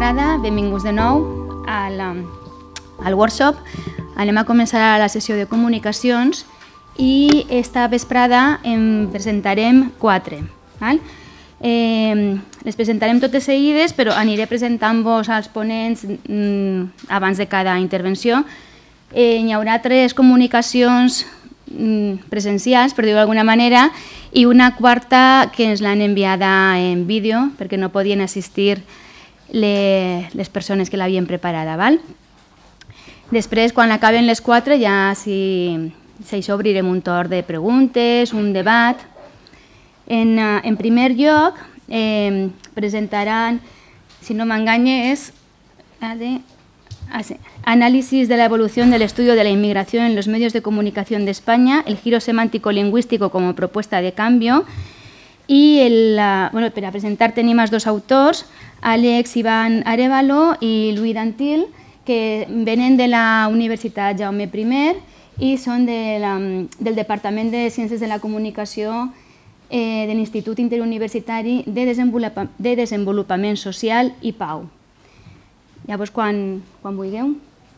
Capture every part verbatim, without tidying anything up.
vesprada, benvinguts de nou al, al workshop. Anem a començar la sessió de comunicacions i esta vesprada en presentarem quatre. Val? Eh, les presentarem totes seguides, però aniré presentant-vos als ponents mm, abans de cada intervenció. Eh, hi haurà tres comunicacions mm, presencials, per dir-ho d'alguna manera, i una quarta que ens l'han enviada en vídeo perquè no podien assistir les, les persones que l'havien preparada. Val? Després, quan acaben les quatre, ja si, si això obrirem un torn de preguntes, un debat. En, en primer lloc, eh, presentaran, si no m'enganye, és de, análisis de la evolución del estudio de la inmigración en los medios de comunicación de España, el giro semántico-lingüístico como propuesta de cambio. I el, bueno, per a presentar tenim els dos autors, Àlex Iván Arévalo i Louis Dantil, que venen de la Universitat Jaume primer i són de la, del Departament de Ciències de la Comunicació eh, de l'Institut Interuniversitari de, Desenvolupa, de Desenvolupament Social i Pau. Llavors, quan, quan vulgueu.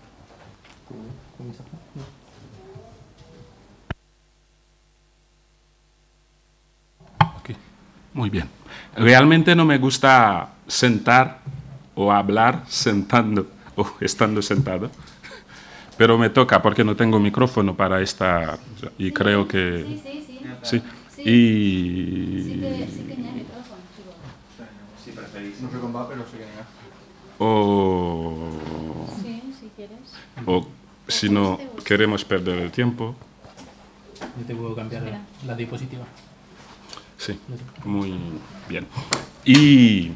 Okay. Muy bien. Realmente no me gusta sentar o hablar sentando o estando sentado, pero me toca porque no tengo micrófono para esta y creo que... Sí, sí, sí. Sí. Sí. Y... Sí que, sí que n'hi ha micròfon. Si preferís. No sé com va, però sí que n'hi ha. O... Sí, si quieres. O si no queremos perder el tiempo. Yo te puedo cambiar Espera. la diapositiva. Sí, muy bien. Y...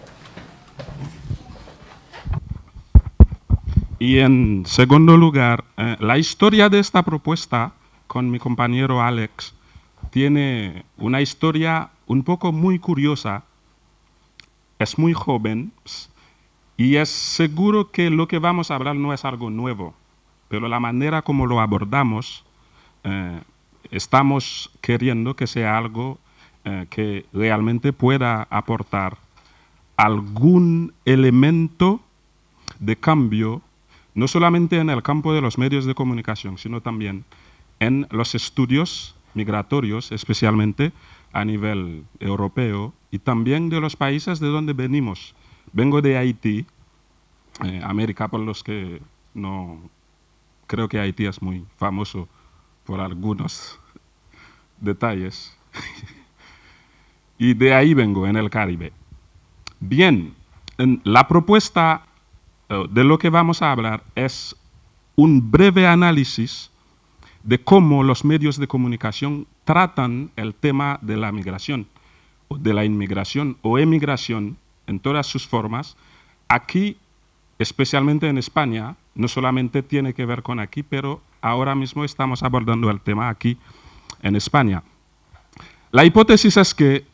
Y en segundo lugar, eh, la historia de esta propuesta con mi compañero Alex tiene una historia un poco muy curiosa. Es muy joven y es seguro que lo que vamos a hablar no es algo nuevo, pero la manera como lo abordamos, eh, estamos queriendo que sea algo eh, que realmente pueda aportar algún elemento de cambio, no solamente en el campo de los medios de comunicación, sino también en los estudios migratorios, especialmente a nivel europeo, y también de los países de donde venimos. Vengo de Haití, eh, América, por los que no... Creo que Haití es muy famoso por algunos detalles. Y de ahí vengo, en el Caribe. Bien, en la propuesta de lo que vamos a hablar es un breve análisis de cómo los medios de comunicación tratan el tema de la migración, o de la inmigración o emigración en todas sus formas. Aquí, especialmente en España, no solamente tiene que ver con aquí, pero ahora mismo estamos abordando el tema aquí en España. La hipótesis es que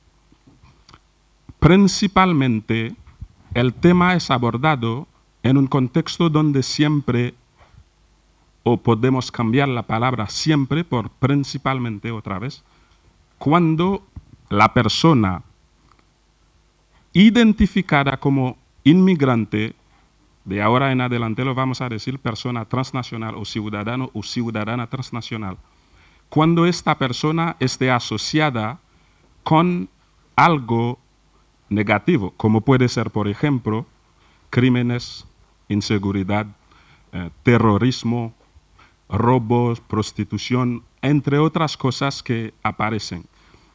principalmente el tema es abordado en un contexto donde siempre, o podemos cambiar la palabra siempre por principalmente otra vez, cuando la persona identificada como inmigrante, de ahora en adelante lo vamos a decir persona transnacional o ciudadano o ciudadana transnacional, cuando esta persona esté asociada con algo negativo, como puede ser, por ejemplo, crímenes, inseguridad, eh, terrorismo, robos, prostitución, entre otras cosas que aparecen.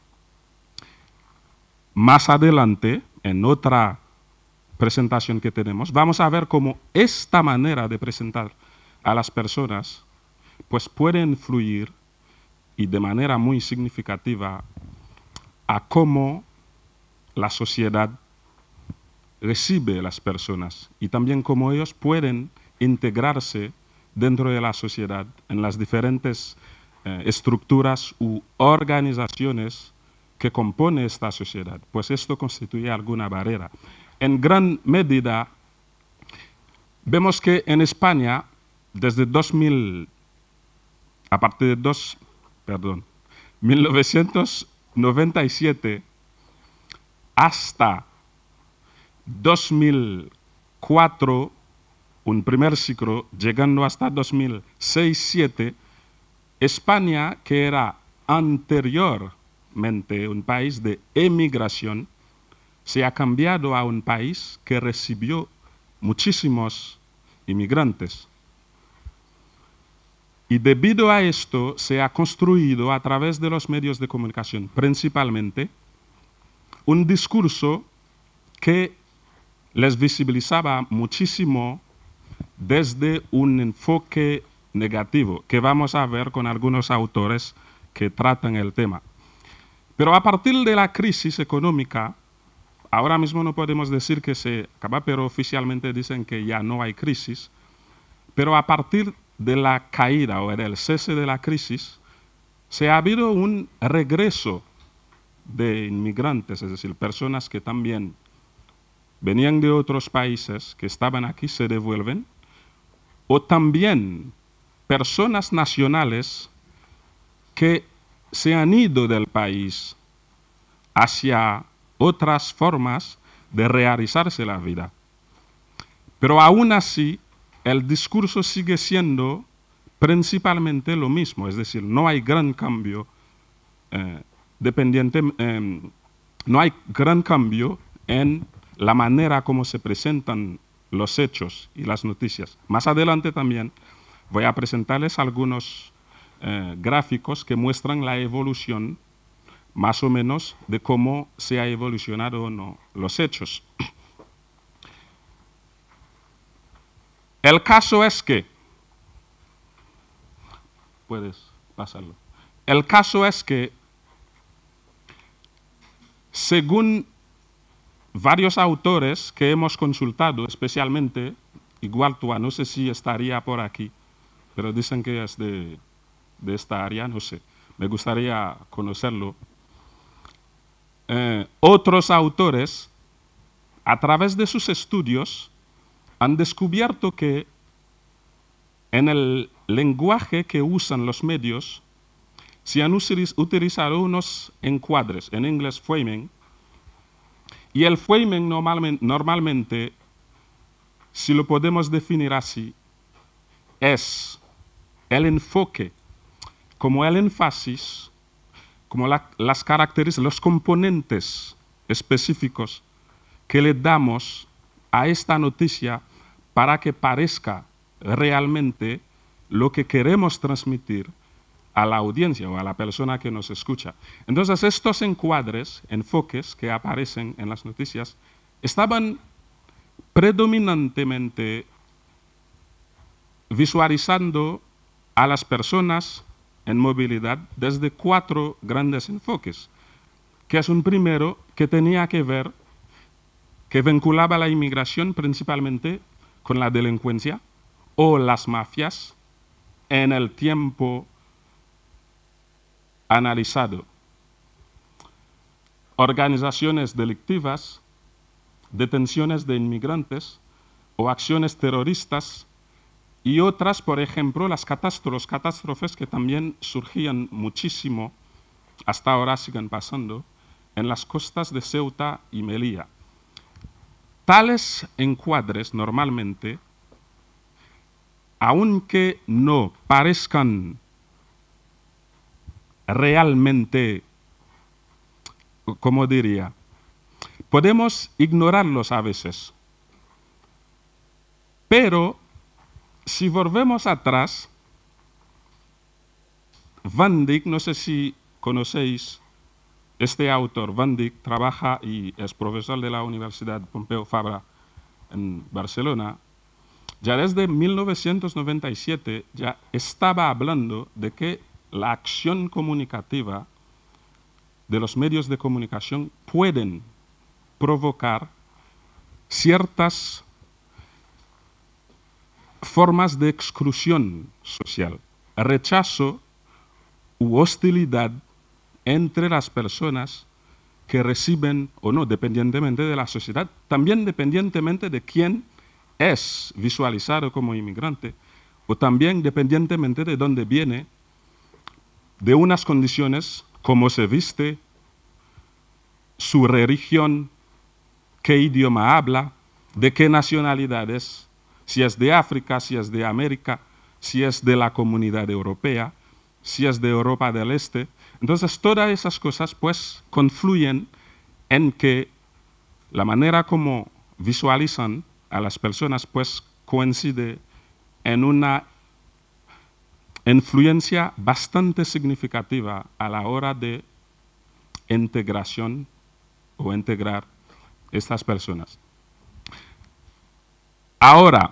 Más adelante, en otra presentación que tenemos, vamos a ver cómo esta manera de presentar a las personas pues puede influir, y de manera muy significativa, a cómo la sociedad recibe a las personas y también cómo ellos pueden integrarse dentro de la sociedad en las diferentes eh, estructuras u organizaciones que compone esta sociedad. Pues esto constituye alguna barrera. En gran medida, vemos que en España, desde dos mil, a partir de dos, perdón, mil novecientos noventa y siete hasta dos mil cuatro, un primer ciclo, llegando hasta dos mil seis dos mil siete, España, que era anteriormente un país de emigración, se ha cambiado a un país que recibió muchísimos inmigrantes. Y debido a esto se ha construido a través de los medios de comunicación, principalmente, un discurso que les visibilizaba muchísimo desde un enfoque negativo, que vamos a ver con algunos autores que tratan el tema. Pero a partir de la crisis económica, ahora mismo no podemos decir que se acaba, pero oficialmente dicen que ya no hay crisis, pero a partir de la caída o del cese de la crisis, se ha habido un regreso de inmigrantes, es decir, personas que también venían de otros países, que estaban aquí, se devuelven, o también personas nacionales que se han ido del país hacia otras formas de realizarse la vida. Pero aún así, el discurso sigue siendo principalmente lo mismo, es decir, no hay gran cambio eh, dependiente, eh, no hay gran cambio en la manera como se presentan los hechos y las noticias. Más adelante también voy a presentarles algunos eh, gráficos que muestran la evolución más o menos de cómo se ha evolucionado o no los hechos. El caso es que, puedes pasarlo, el caso es que, según varios autores que hemos consultado, especialmente, igual tú, no sé si estaría por aquí, pero dicen que es de, de esta área, no sé, me gustaría conocerlo. Eh, otros autores, a través de sus estudios, han descubierto que en el lenguaje que usan los medios se han utilizado unos encuadres, en inglés framing, y el framing normalmente, normalmente, si lo podemos definir así, es el enfoque, como el énfasis, como la, las características, los componentes específicos que le damos a esta noticia para que parezca realmente lo que queremos transmitir a la audiencia o a la persona que nos escucha. Entonces, estos encuadres, enfoques que aparecen en las noticias, estaban predominantemente visualizando a las personas en movilidad desde cuatro grandes enfoques, que es un primero que tenía que ver, que vinculaba la inmigración principalmente con la delincuencia o las mafias en el tiempo analizado. Organizaciones delictivas, detenciones de inmigrantes o acciones terroristas y otras, por ejemplo, las catástrofes, catástrofes que también surgían muchísimo, hasta ahora siguen pasando, en las costas de Ceuta y Melilla. Tales encuadres normalmente, aunque no parezcan realmente, como diría, podemos ignorarlos a veces. Pero si volvemos atrás, Van Dyck, no sé si conocéis este autor, Van Dyck, trabaja y es profesor de la Universidad Pompeu Fabra en Barcelona. Ya desde mil novecientos noventa y siete ya estaba hablando de que la acción comunicativa de los medios de comunicación pueden provocar ciertas formas de exclusión social, rechazo u hostilidad entre las personas que reciben o no, dependientemente de la sociedad, también dependientemente de quién es visualizado como inmigrante, o también dependientemente de dónde viene, de unas condiciones, cómo se viste, su religión, qué idioma habla, de qué nacionalidad es, si es de África, si es de América, si es de la comunidad europea, si es de Europa del Este. Entonces, todas esas cosas pues confluyen en que la manera como visualizan a las personas pues coincide en una influencia bastante significativa a la hora de integración o integrar estas personas. Ahora,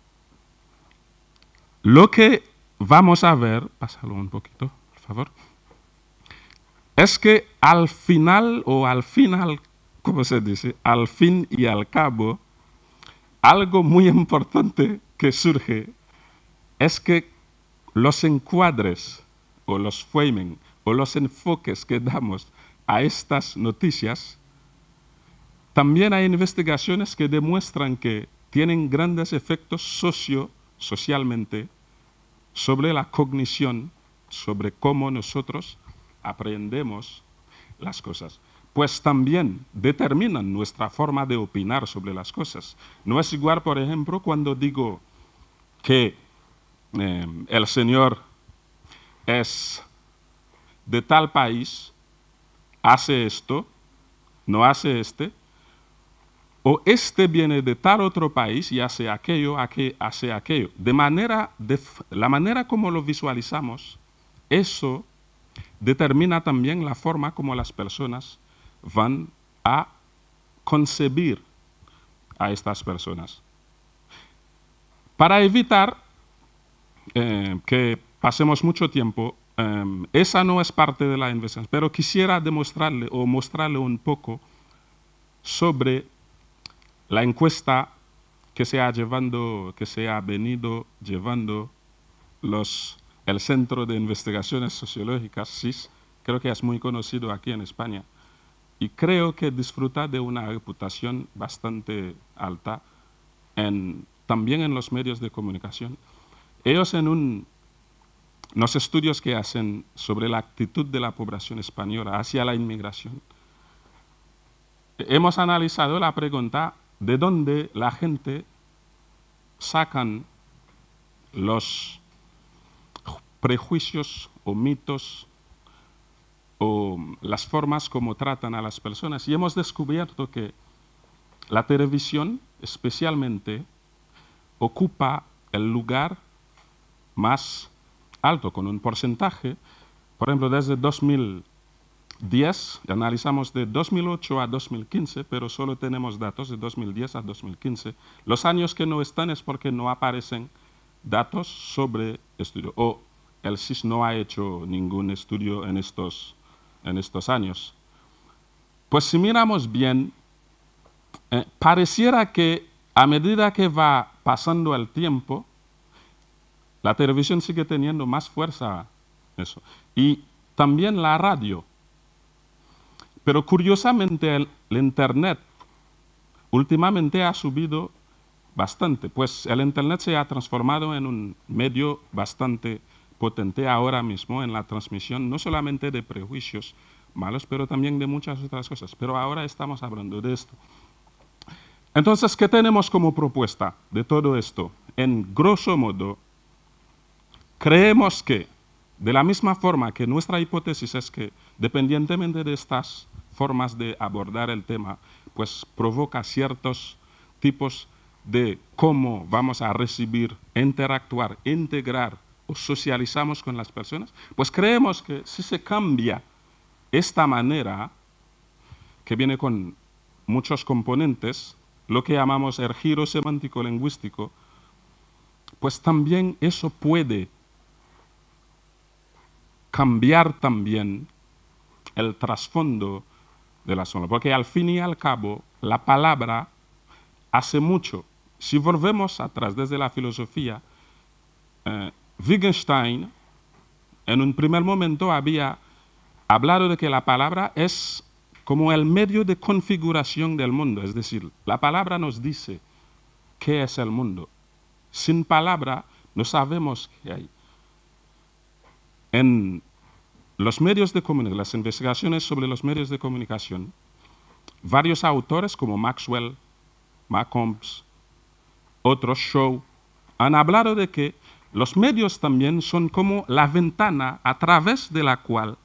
lo que vamos a ver, pásalo un poquito, por favor, es que al final, o al final, ¿cómo se dice? Al fin y al cabo, algo muy importante que surge es que los encuadres, o los framing, o los enfoques que damos a estas noticias, también hay investigaciones que demuestran que tienen grandes efectos socio, socialmente sobre la cognición, sobre cómo nosotros aprendemos las cosas. Pues también determinan nuestra forma de opinar sobre las cosas. No es igual, por ejemplo, cuando digo que eh, el señor es de tal país, hace esto, no hace este, o este viene de tal otro país y hace aquello, aquel, hace aquello. De manera, de, la manera como lo visualizamos, eso determina también la forma como las personas van a concebir a estas personas. Para evitar eh, que pasemos mucho tiempo, eh, esa no es parte de la investigación, pero quisiera demostrarle o mostrarle un poco sobre la encuesta que se ha, llevando, que se ha venido llevando los, el Centro de Investigaciones Sociológicas, C I S, creo que es muy conocido aquí en España, y creo que disfruta de una reputación bastante alta en, también en los medios de comunicación. Ellos en un, los estudios que hacen sobre la actitud de la población española hacia la inmigración, hemos analizado la pregunta de dónde la gente sacan los prejuicios o mitos o las formas como tratan a las personas. Y hemos descubierto que la televisión especialmente ocupa el lugar más alto, con un porcentaje, por ejemplo, desde dos mil diez, analizamos de dos mil ocho a dos mil quince, pero solo tenemos datos de dos mil diez a dos mil quince. Los años que no están es porque no aparecen datos sobre estudio, o el C I S no ha hecho ningún estudio en estos, en estos años. Pues si miramos bien, eh, pareciera que a medida que va pasando el tiempo, la televisión sigue teniendo más fuerza, eso, y también la radio. Pero curiosamente el, el Internet últimamente ha subido bastante, pues el Internet se ha transformado en un medio bastante potente ahora mismo en la transmisión, no solamente de prejuicios malos, pero también de muchas otras cosas. Pero ahora estamos hablando de esto. Entonces, ¿qué tenemos como propuesta de todo esto? En grosso modo, creemos que, de la misma forma que nuestra hipótesis es que, dependientemente de estas formas de abordar el tema, pues provoca ciertos tipos de cómo vamos a recibir, interactuar, integrar o socializamos con las personas, pues creemos que si se cambia esta manera, que viene con muchos componentes, lo que llamamos el giro semántico lingüístico, pues también eso puede cambiar también el trasfondo de la zona, porque al fin y al cabo la palabra hace mucho. Si volvemos atrás desde la filosofía, eh, Wittgenstein en un primer momento había hablado de que la palabra es como el medio de configuración del mundo, es decir, la palabra nos dice qué es el mundo. Sin palabra no sabemos qué hay. En los medios de comunicación, las investigaciones sobre los medios de comunicación, varios autores como Maxwell, Macombs, otros shows, han hablado de que los medios también son como la ventana a través de la cual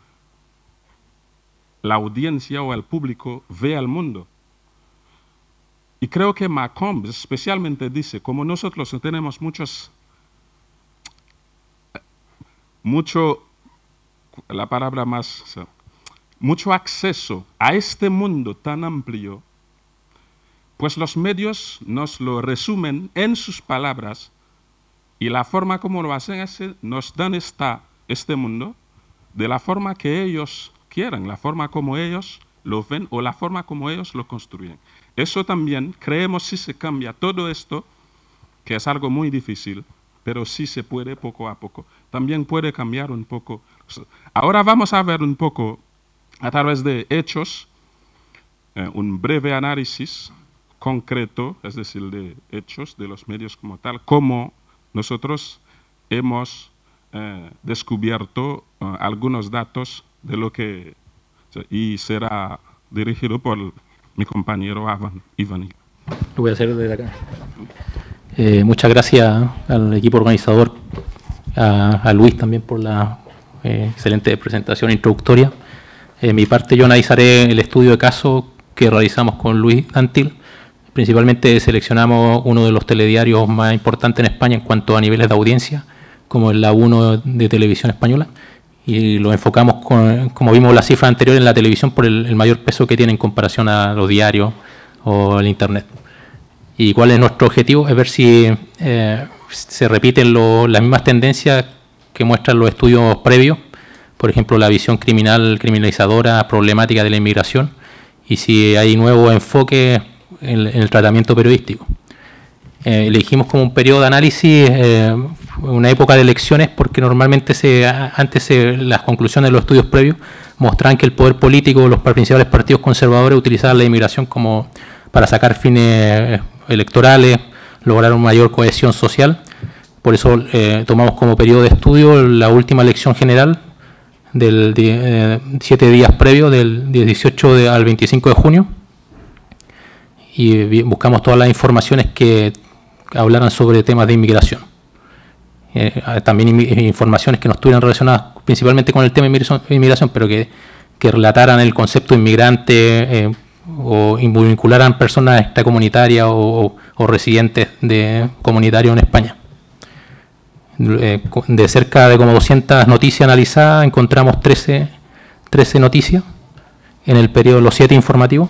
la audiencia o el público ve al mundo. Y creo que Macombs especialmente dice, como nosotros tenemos muchos, mucho, la palabra más, mucho acceso a este mundo tan amplio, pues los medios nos lo resumen en sus palabras y la forma como lo hacen es nos dan esta, este mundo de la forma que ellos quieren, la forma como ellos lo ven o la forma como ellos lo construyen. Eso también, creemos, si se cambia todo esto, que es algo muy difícil, pero sí se puede poco a poco. También puede cambiar un poco. Ahora vamos a ver un poco, a través de hechos, eh, un breve análisis concreto, es decir, de hechos de los medios como tal, cómo nosotros hemos eh, descubierto uh, algunos datos de lo que, y será dirigido por mi compañero Iván. Lo voy a hacer desde acá. Eh, muchas gracias al equipo organizador, a, a Luis también por la eh, excelente presentación introductoria. En mi parte yo analizaré el estudio de caso que realizamos con Luis Dantil. Principalmente seleccionamos uno de los telediarios más importantes en España en cuanto a niveles de audiencia, como el La uno de Televisión Española, y lo enfocamos, con, como vimos la cifra anterior, en la televisión por el, el mayor peso que tiene en comparación a los diarios o el Internet. ¿Y cuál es nuestro objetivo? Es ver si eh, se repiten lo, las mismas tendencias que muestran los estudios previos, por ejemplo, la visión criminal, criminalizadora, problemática de la inmigración, y si hay nuevos enfoques en, en el tratamiento periodístico. Eh, elegimos como un periodo de análisis eh, una época de elecciones porque normalmente se, antes se, las conclusiones de los estudios previos mostraban que el poder político, los principales partidos conservadores utilizaban la inmigración como para sacar fines electorales, lograr una mayor cohesión social. Por eso eh, tomamos como periodo de estudio la última elección general del de, eh, siete días previos, del dieciocho de, al veinticinco de junio, y buscamos todas las informaciones que hablaran sobre temas de inmigración. Eh, también informaciones que no estuvieran relacionadas principalmente con el tema de inmigración, pero que, que relataran el concepto de inmigrante eh, o vincularan personas extracomunitarias o, o, o residentes de comunitarios en España. Eh, de cerca de como doscientas noticias analizadas, encontramos trece, trece noticias en el periodo de los siete informativos.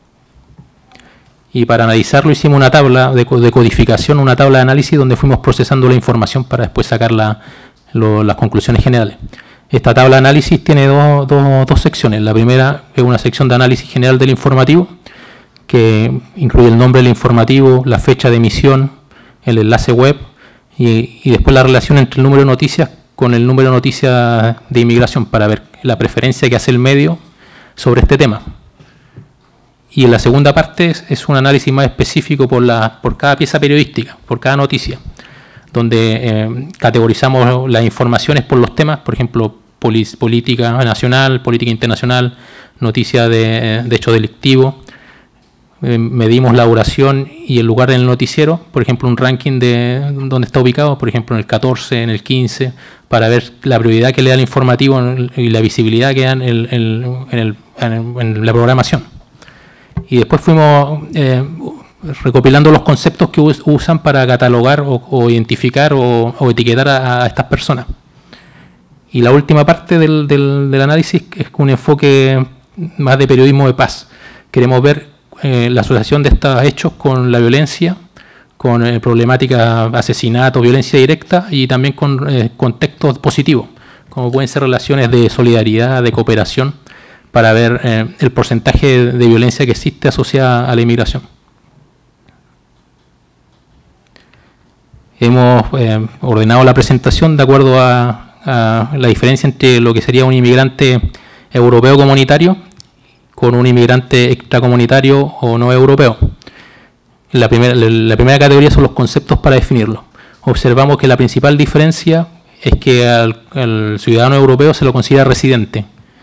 Y para analizarlo hicimos una tabla de codificación, una tabla de análisis donde fuimos procesando la información para después sacar la, lo, las conclusiones generales. Esta tabla de análisis tiene dos, dos, dos secciones. La primera es una sección de análisis general del informativo, que incluye el nombre del informativo, la fecha de emisión, el enlace web y, y después la relación entre el número de noticias con el número de noticias de inmigración para ver la preferencia que hace el medio sobre este tema. Y en la segunda parte es, es un análisis más específico por, la, por cada pieza periodística, por cada noticia, donde eh, categorizamos las informaciones por los temas, por ejemplo, polis, política nacional, política internacional, noticias de, de hecho delictivo. Eh, medimos la duración y el lugar en el noticiero, por ejemplo, un ranking de donde está ubicado, por ejemplo, en el catorce, en el quince, para ver la prioridad que le da el informativo y la visibilidad que da en, el, en, el, en, el, en la programación. Y después fuimos eh, recopilando los conceptos que us, usan para catalogar o, o identificar o, o etiquetar a, a estas personas. Y la última parte del, del, del análisis es un enfoque más de periodismo de paz. Queremos ver eh, la asociación de estos hechos con la violencia, con eh, problemática asesinato, violencia directa y también con eh, contextos positivos, como pueden ser relaciones de solidaridad, de cooperación, para ver eh, el porcentaje de violencia que existe asociada a la inmigración. Hemos eh, ordenado la presentación de acuerdo a, a la diferencia entre lo que sería un inmigrante europeo comunitario con un inmigrante extracomunitario o no europeo. La primera, la primera categoría son los conceptos para definirlo. Observamos que la principal diferencia es que al, al ciudadano europeo se lo considera residente,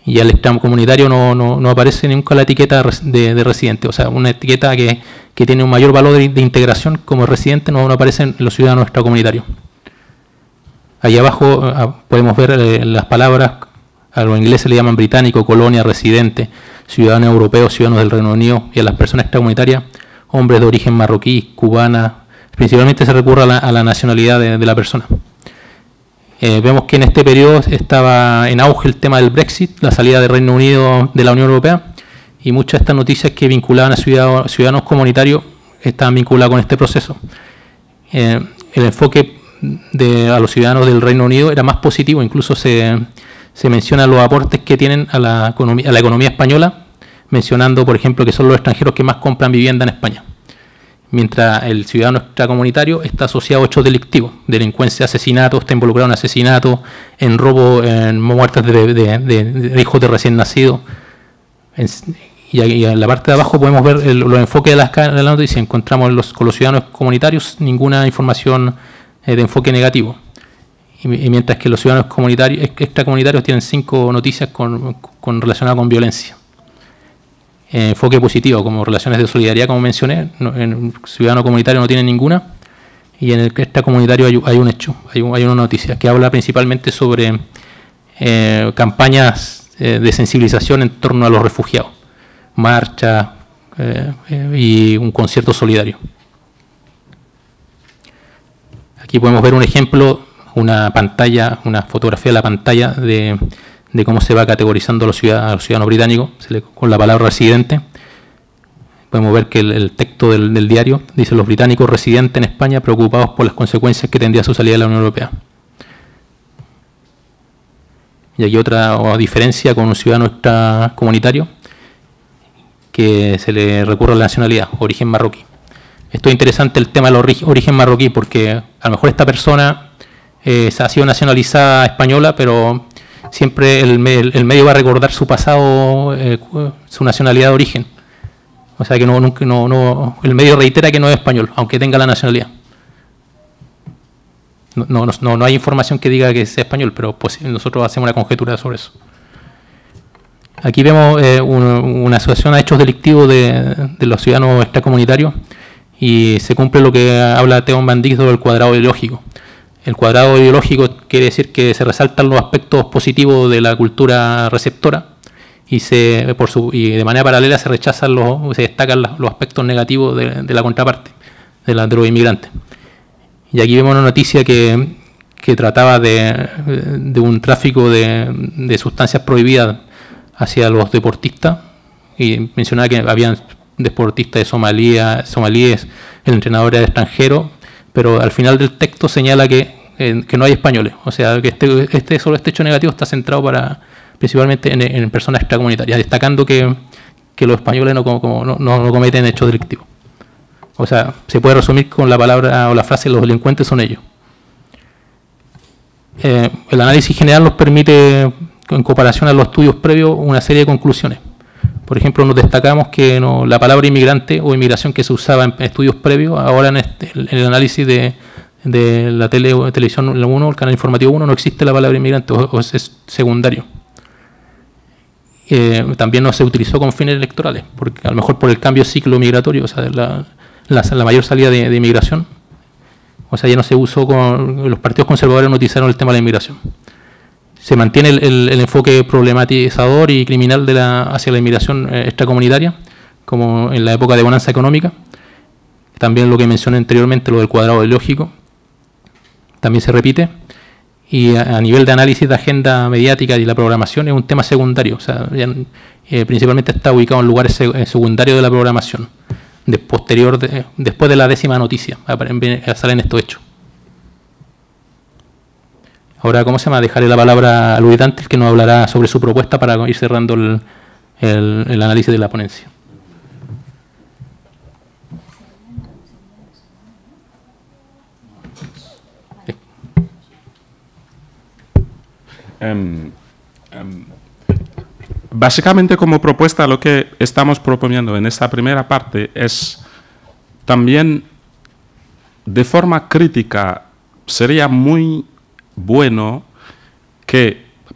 Y al extracomunitario no, no, no aparece nunca la etiqueta de, de residente, o sea, una etiqueta que, que tiene un mayor valor de, de integración como residente no, no aparece en los ciudadanos extracomunitarios. Ahí abajo a, podemos ver eh, las palabras, a los ingleses le llaman británico, colonia, residente, ciudadano europeo, ciudadanos del Reino Unido, y a las personas extracomunitarias, hombres de origen marroquí, cubana, principalmente se recurre a la, a la nacionalidad de, de la persona. Eh, vemos que en este periodo estaba en auge el tema del Brexit, la salida del Reino Unido de la Unión Europea, y muchas de estas noticias que vinculaban a ciudadanos, ciudadanos comunitarios estaban vinculadas con este proceso. Eh, el enfoque de, a los ciudadanos del Reino Unido era más positivo, incluso se, se mencionan los aportes que tienen a la, economía, a la economía española, mencionando, por ejemplo, que son los extranjeros que más compran vivienda en España. Mientras el ciudadano extracomunitario está asociado a hechos delictivos, delincuencia, asesinatos, está involucrado en asesinatos, en robo, en muertes de, de, de, de hijos de recién nacidos. En, y, y en la parte de abajo podemos ver el, los enfoques de las de la noticia. Encontramos los, con los ciudadanos comunitarios ninguna información eh, de enfoque negativo. Y, y mientras que los ciudadanos comunitarios, extracomunitarios tienen cinco noticias con, con, relacionadas con violencia. Enfoque positivo, como relaciones de solidaridad, como mencioné, no, en el ciudadano comunitario no tiene ninguna, y en el extracomunitario hay, hay un hecho, hay, un, hay una noticia que habla principalmente sobre eh, campañas eh, de sensibilización en torno a los refugiados, marchas eh, eh, y un concierto solidario. Aquí podemos ver un ejemplo, una pantalla, una fotografía de la pantalla de de cómo se va categorizando a los ciudadanos, a los ciudadanos británicos se le, con la palabra residente. Podemos ver que el, el texto del, del diario dice: los británicos residentes en España preocupados por las consecuencias que tendría su salida de la Unión Europea. Y aquí otra o diferencia con un ciudadano extracomunitario, que se le recurre a la nacionalidad, origen marroquí. Esto es interesante, el tema del ori origen marroquí, porque a lo mejor esta persona eh, ha sido nacionalizada española, pero siempre el, el, el medio va a recordar su pasado, eh, su nacionalidad de origen. O sea que no, no, no, el medio reitera que no es español, aunque tenga la nacionalidad. No, no, no, no hay información que diga que sea español, pero pues nosotros hacemos una conjetura sobre eso. Aquí vemos eh, un, una asociación a hechos delictivos de, de los ciudadanos extracomunitarios, y se cumple lo que habla Theo van Dijk del cuadrado ideológico. El cuadrado ideológico quiere decir que se resaltan los aspectos positivos de la cultura receptora y, se, por su, y de manera paralela se rechazan los, se destacan los aspectos negativos de, de la contraparte, de, la, de los inmigrantes. Y aquí vemos una noticia que, que trataba de, de un tráfico de, de sustancias prohibidas hacia los deportistas, y mencionaba que habían deportistas de Somalia, somalíes, el entrenador era extranjero, pero al final del texto señala que, eh, que no hay españoles. O sea, que este, este solo este hecho negativo está centrado para, principalmente en, en personas extracomunitarias, destacando que, que los españoles no, como, no, no, no cometen hechos delictivos. O sea, se puede resumir con la palabra o la frase: los delincuentes son ellos. Eh, el análisis general nos permite, en comparación a los estudios previos, una serie de conclusiones. Por ejemplo, nos destacamos que no, la palabra inmigrante o inmigración que se usaba en estudios previos, ahora en, este, en el análisis de, de la tele, televisión uno, el canal informativo uno, no existe la palabra inmigrante, o, o es, es secundario. Eh, también no se utilizó con fines electorales, porque a lo mejor por el cambio de ciclo migratorio, o sea, la, la, la mayor salida de, de inmigración, o sea, ya no se usó con, los partidos conservadores no utilizaron el tema de la inmigración. Se mantiene el, el, el enfoque problematizador y criminal de la, hacia la inmigración eh, extracomunitaria, como en la época de bonanza económica. También lo que mencioné anteriormente, lo del cuadrado ideológico, también se repite. Y a, a nivel de análisis de agenda mediática y la programación es un tema secundario. O sea, ya, eh, principalmente está ubicado en lugares seg secundarios de la programación, de posterior de, después de la décima noticia, salen estos hechos. Ahora, ¿cómo se llama? Dejaré la palabra a Luis Dantes, que nos hablará sobre su propuesta para ir cerrando el, el, el análisis de la ponencia. Um, um, básicamente, como propuesta, lo que estamos proponiendo en esta primera parte es también, de forma crítica, sería muy bueno que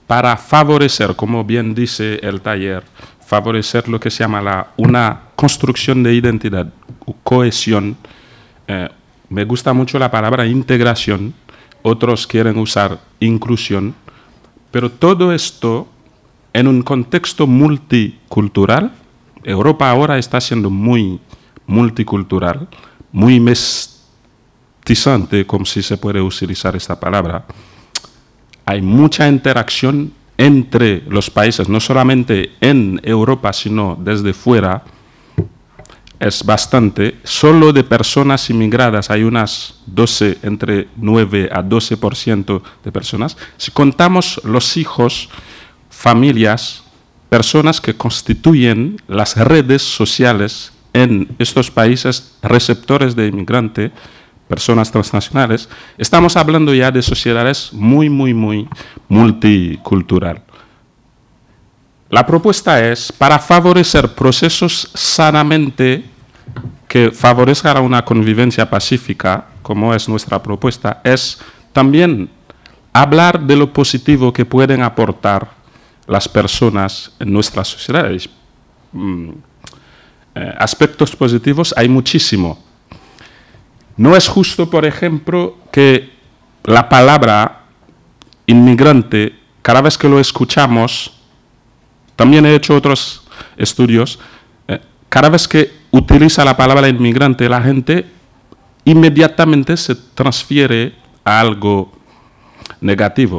para favorecer, como bien dice el taller, favorecer lo que se llama la, una construcción de identidad, cohesión. Eh, me gusta mucho la palabra integración, otros quieren usar inclusión, pero todo esto en un contexto multicultural. Europa ahora está siendo muy multicultural, muy mestizante, como si se puede utilizar esta palabra. Hay mucha interacción entre los países, no solamente en Europa, sino desde fuera. Es bastante. Solo de personas inmigradas hay unas doce, entre nueve a doce por ciento de personas. Si contamos los hijos, familias, personas que constituyen las redes sociales en estos países receptores de inmigrante, personas transnacionales, estamos hablando ya de sociedades muy, muy, muy multicultural. La propuesta es, para favorecer procesos sanamente que favorezcan una convivencia pacífica, como es nuestra propuesta, es también hablar de lo positivo que pueden aportar las personas en nuestras sociedades. Mm, eh, aspectos positivos hay muchísimo. No es justo, por ejemplo, que la palabra inmigrante, cada vez que lo escuchamos, también he hecho otros estudios, eh, cada vez que utiliza la palabra inmigrante, la gente inmediatamente se transfiere a algo negativo.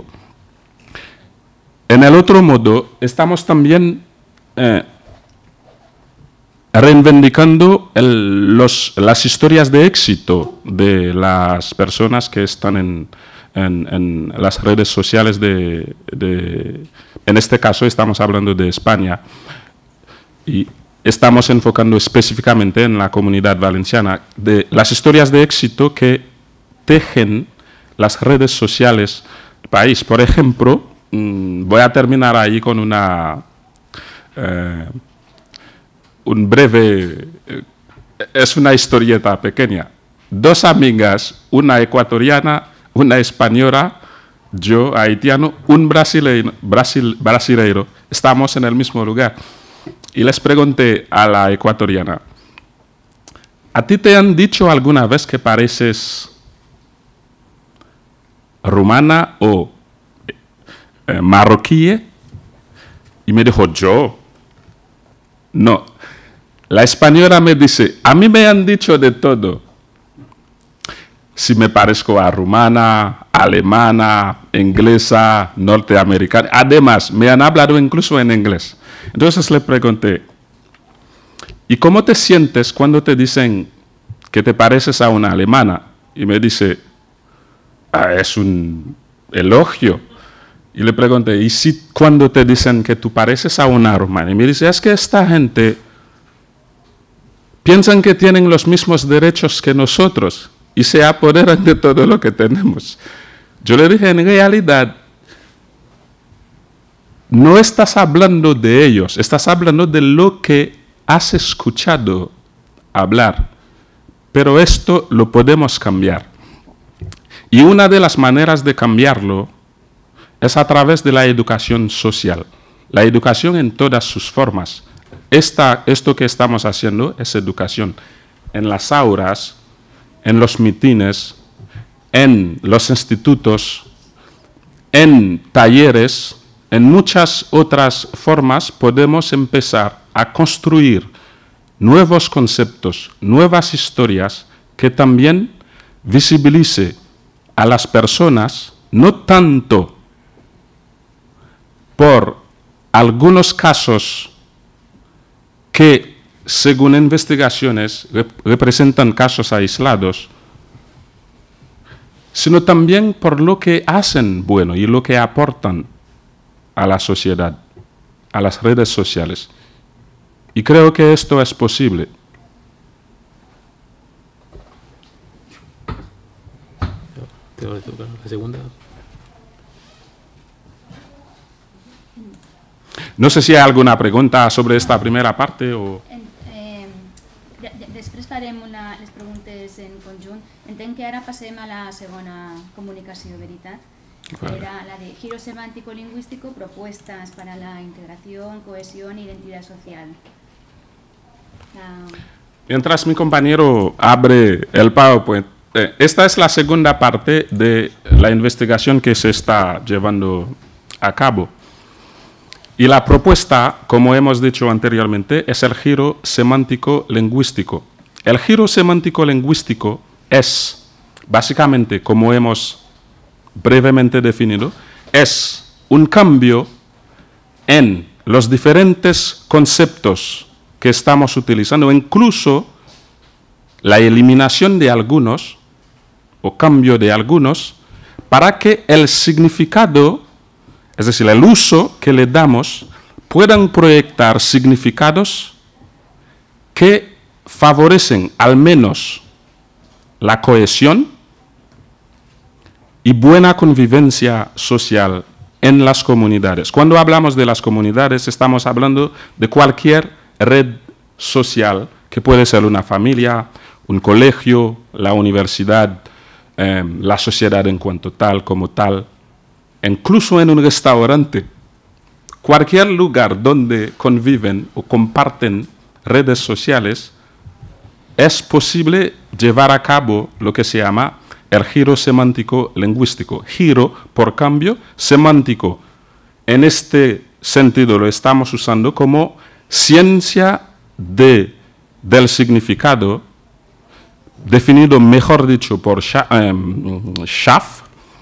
En el otro modo, estamos también eh, reivindicando el, los, las historias de éxito de las personas que están en, en, en las redes sociales de, de... En este caso estamos hablando de España y estamos enfocando específicamente en la comunidad valenciana, de las historias de éxito que tejen las redes sociales del país. Por ejemplo, voy a terminar ahí con una, eh, un breve, eh, es una historieta pequeña. Dos amigas, una ecuatoriana, una española, yo haitiano, un brasileiro, brasil, brasileiro, estamos en el mismo lugar. Y les pregunté a la ecuatoriana, ¿a ti te han dicho alguna vez que pareces rumana o Eh, marroquí? Y me dijo, yo. No. La española me dice, a mí me han dicho de todo. Si me parezco a rumana, alemana, inglesa, norteamericana. Además, me han hablado incluso en inglés. Entonces le pregunté, ¿y cómo te sientes cuando te dicen que te pareces a una alemana? Y me dice, ah, es un elogio. Y le pregunté, ¿y si cuando te dicen que tú pareces a una rumana? Y me dice, es que esta gente piensan que tienen los mismos derechos que nosotros y se apoderan de todo lo que tenemos. Yo le dije, en realidad, no estás hablando de ellos, estás hablando de lo que has escuchado hablar. Pero esto lo podemos cambiar. Y una de las maneras de cambiarlo es a través de la educación social, la educación en todas sus formas. Esta, esto que estamos haciendo es educación en las aulas, en los mitines, en los institutos, en talleres, en muchas otras formas podemos empezar a construir nuevos conceptos, nuevas historias que también visibilice a las personas, no tanto por algunos casos que, según investigaciones, rep representan casos aislados, sino también por lo que hacen bueno y lo que aportan a la sociedad, a las redes sociales. Y creo que esto es posible. La segunda. No sé si hay alguna pregunta sobre esta primera parte o... Eh, després farem una, les preguntes en conjunt. Entenc que ara passem a la segona comunicació, veritat? Vale. Era la de giro semántico-lingüístico, propuestas para la integración, cohesión e identidad social. La... Mientras mi compañero abre el PowerPoint, eh, esta es la segunda parte de la investigación que se está llevando a cabo. Y la propuesta, como hemos dicho anteriormente, es el giro semántico-lingüístico. El giro semántico-lingüístico es, básicamente, como hemos brevemente definido, es un cambio en los diferentes conceptos que estamos utilizando, incluso la eliminación de algunos o cambio de algunos, para que el significado, es decir, el uso que le damos, puedan proyectar significados que favorecen al menos la cohesión y buena convivencia social en las comunidades. Cuando hablamos de las comunidades, estamos hablando de cualquier red social, que puede ser una familia, un colegio, la universidad, eh, la sociedad en cuanto tal, como tal, incluso en un restaurante. Cualquier lugar donde conviven o comparten redes sociales, es posible llevar a cabo lo que se llama el giro semántico lingüístico. Giro, por cambio, semántico. En este sentido lo estamos usando como ciencia de, del significado, definido, mejor dicho, por Schaff,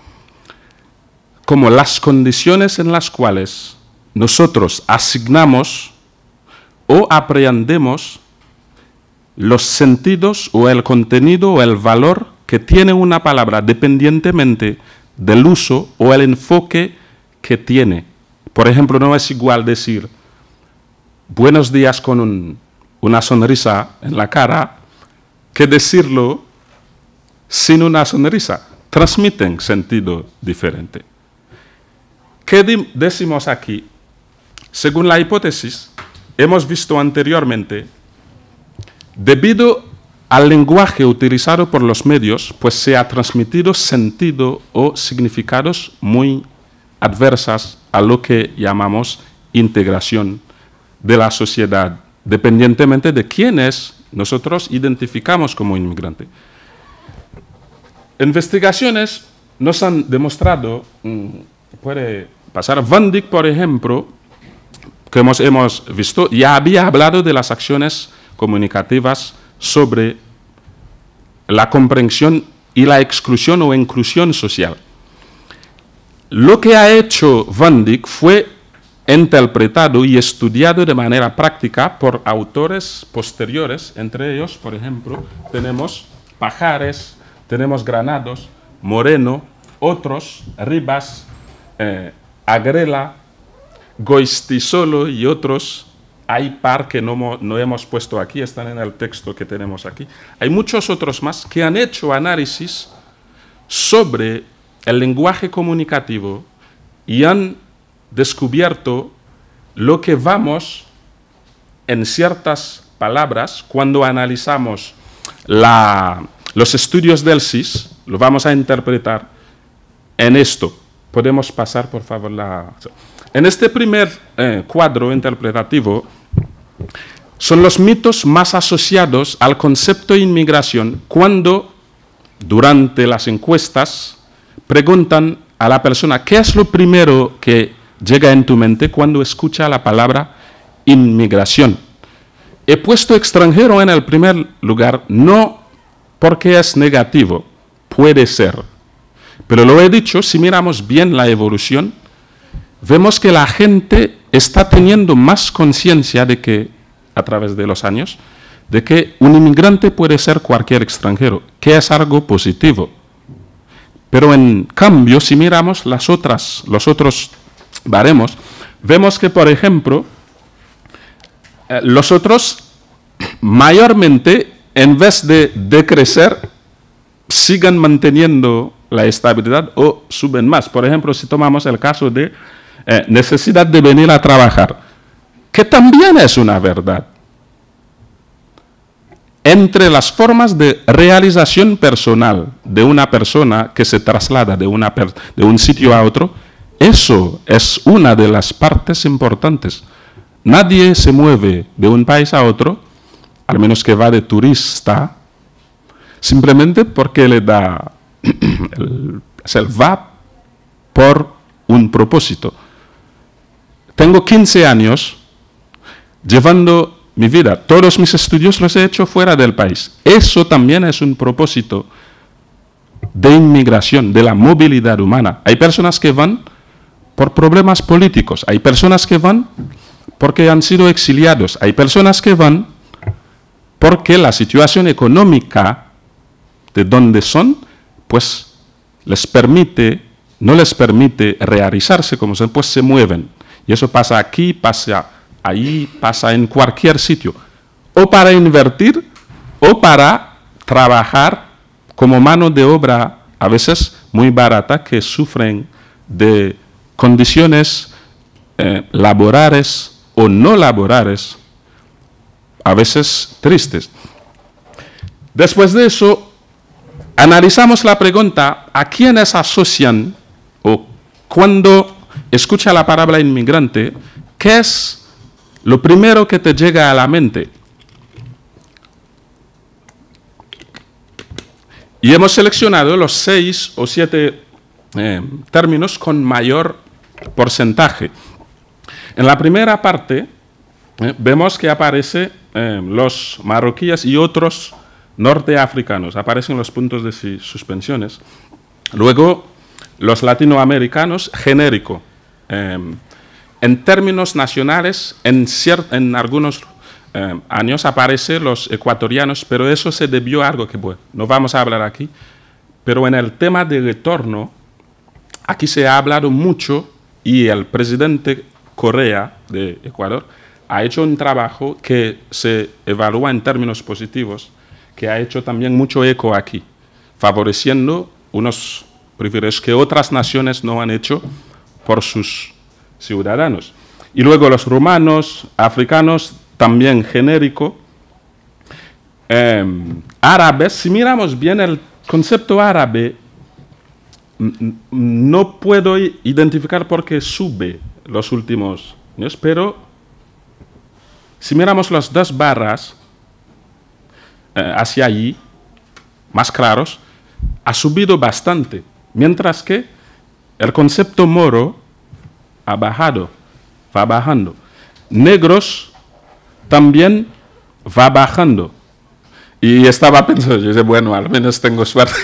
como las condiciones en las cuales nosotros asignamos o aprehendemos los sentidos o el contenido o el valor que tiene una palabra dependientemente del uso o el enfoque que tiene. Por ejemplo, no es igual decir buenos días con un, una sonrisa en la cara que decirlo sin una sonrisa. Transmiten sentido diferente. ¿Qué decimos aquí? Según la hipótesis, hemos visto anteriormente, debido al lenguaje utilizado por los medios, pues se ha transmitido sentido o significados muy adversas a lo que llamamos integración de la sociedad, dependientemente de quiénes nosotros identificamos como inmigrante. Investigaciones nos han demostrado, puede pasar, Van Dijk, por ejemplo, que hemos, hemos visto, ya había hablado de las acciones comunicativas sobre la comprensión y la exclusión o inclusión social. Lo que ha hecho Van Dijk fue interpretado y estudiado de manera práctica por autores posteriores, entre ellos, por ejemplo, tenemos Pajares, tenemos Granados, Moreno, otros, Ribas, eh, Agrela, Goytisolo y otros. Hay par que no, no hemos puesto aquí, están en el texto que tenemos aquí. Hay muchos otros más que han hecho análisis sobre el lenguaje comunicativo y han descubierto lo que vamos en ciertas palabras cuando analizamos la, los estudios del S I S, lo vamos a interpretar en esto. Podemos pasar, por favor, la... En este primer eh, cuadro interpretativo son los mitos más asociados al concepto de inmigración cuando, durante las encuestas, preguntan a la persona qué es lo primero que llega en tu mente cuando escucha la palabra inmigración. He puesto extranjero en el primer lugar, no porque es negativo, puede ser. Pero lo he dicho, si miramos bien la evolución, vemos que la gente está teniendo más conciencia de que, a través de los años, de que un inmigrante puede ser cualquier extranjero, que es algo positivo. Pero en cambio, si miramos las otras, los otros baremos, vemos que, por ejemplo, eh, los otros mayormente, en vez de decrecer, siguen manteniendo la estabilidad o suben más. Por ejemplo, si tomamos el caso de eh, necesidad de venir a trabajar, que también es una verdad. entre las formas de realización personal de una persona que se traslada de, una per de un sitio a otro, eso es una de las partes importantes. Nadie se mueve de un país a otro, al menos que va de turista, simplemente porque le da, el, se va por un propósito. Tengo quince años llevando mi vida, todos mis estudios los he hecho fuera del país. Eso también es un propósito de inmigración, de la movilidad humana. Hay personas que van por problemas políticos, hay personas que van porque han sido exiliados, hay personas que van porque la situación económica de donde son, pues les permite, no les permite realizarse como se, pues se mueven. Y eso pasa aquí, pasa ahí, pasa en cualquier sitio. O para invertir, o para trabajar como mano de obra, a veces muy barata, que sufren de condiciones eh, laborales o no laborales, a veces tristes. Después de eso, analizamos la pregunta, ¿a quiénes asocian o cuando escucha la palabra inmigrante, qué es lo primero que te llega a la mente? Y hemos seleccionado los seis o siete eh, términos con mayor porcentaje. En la primera parte eh, vemos que aparecen eh, los marroquíes y otros norteafricanos, aparecen los puntos de suspensiones. Luego, los latinoamericanos, genérico. Eh, en términos nacionales, en, en algunos eh, años aparecen los ecuatorianos, pero eso se debió a algo que, bueno, no vamos a hablar aquí. Pero en el tema de retorno, aquí se ha hablado mucho y el presidente Correa de Ecuador ha hecho un trabajo que se evalúa en términos positivos, que ha hecho también mucho eco aquí, favoreciendo unos privilegios que otras naciones no han hecho por sus ciudadanos. Y luego los rumanos, africanos, también genérico. Eh, árabes, si miramos bien el concepto árabe, no puedo identificar por qué sube los últimos años, pero si miramos las dos barras eh, hacia allí, más claros, ha subido bastante, mientras que el concepto moro ha bajado, va bajando. Negros también va bajando. Y estaba pensando, yo dije, bueno, al menos tengo suerte.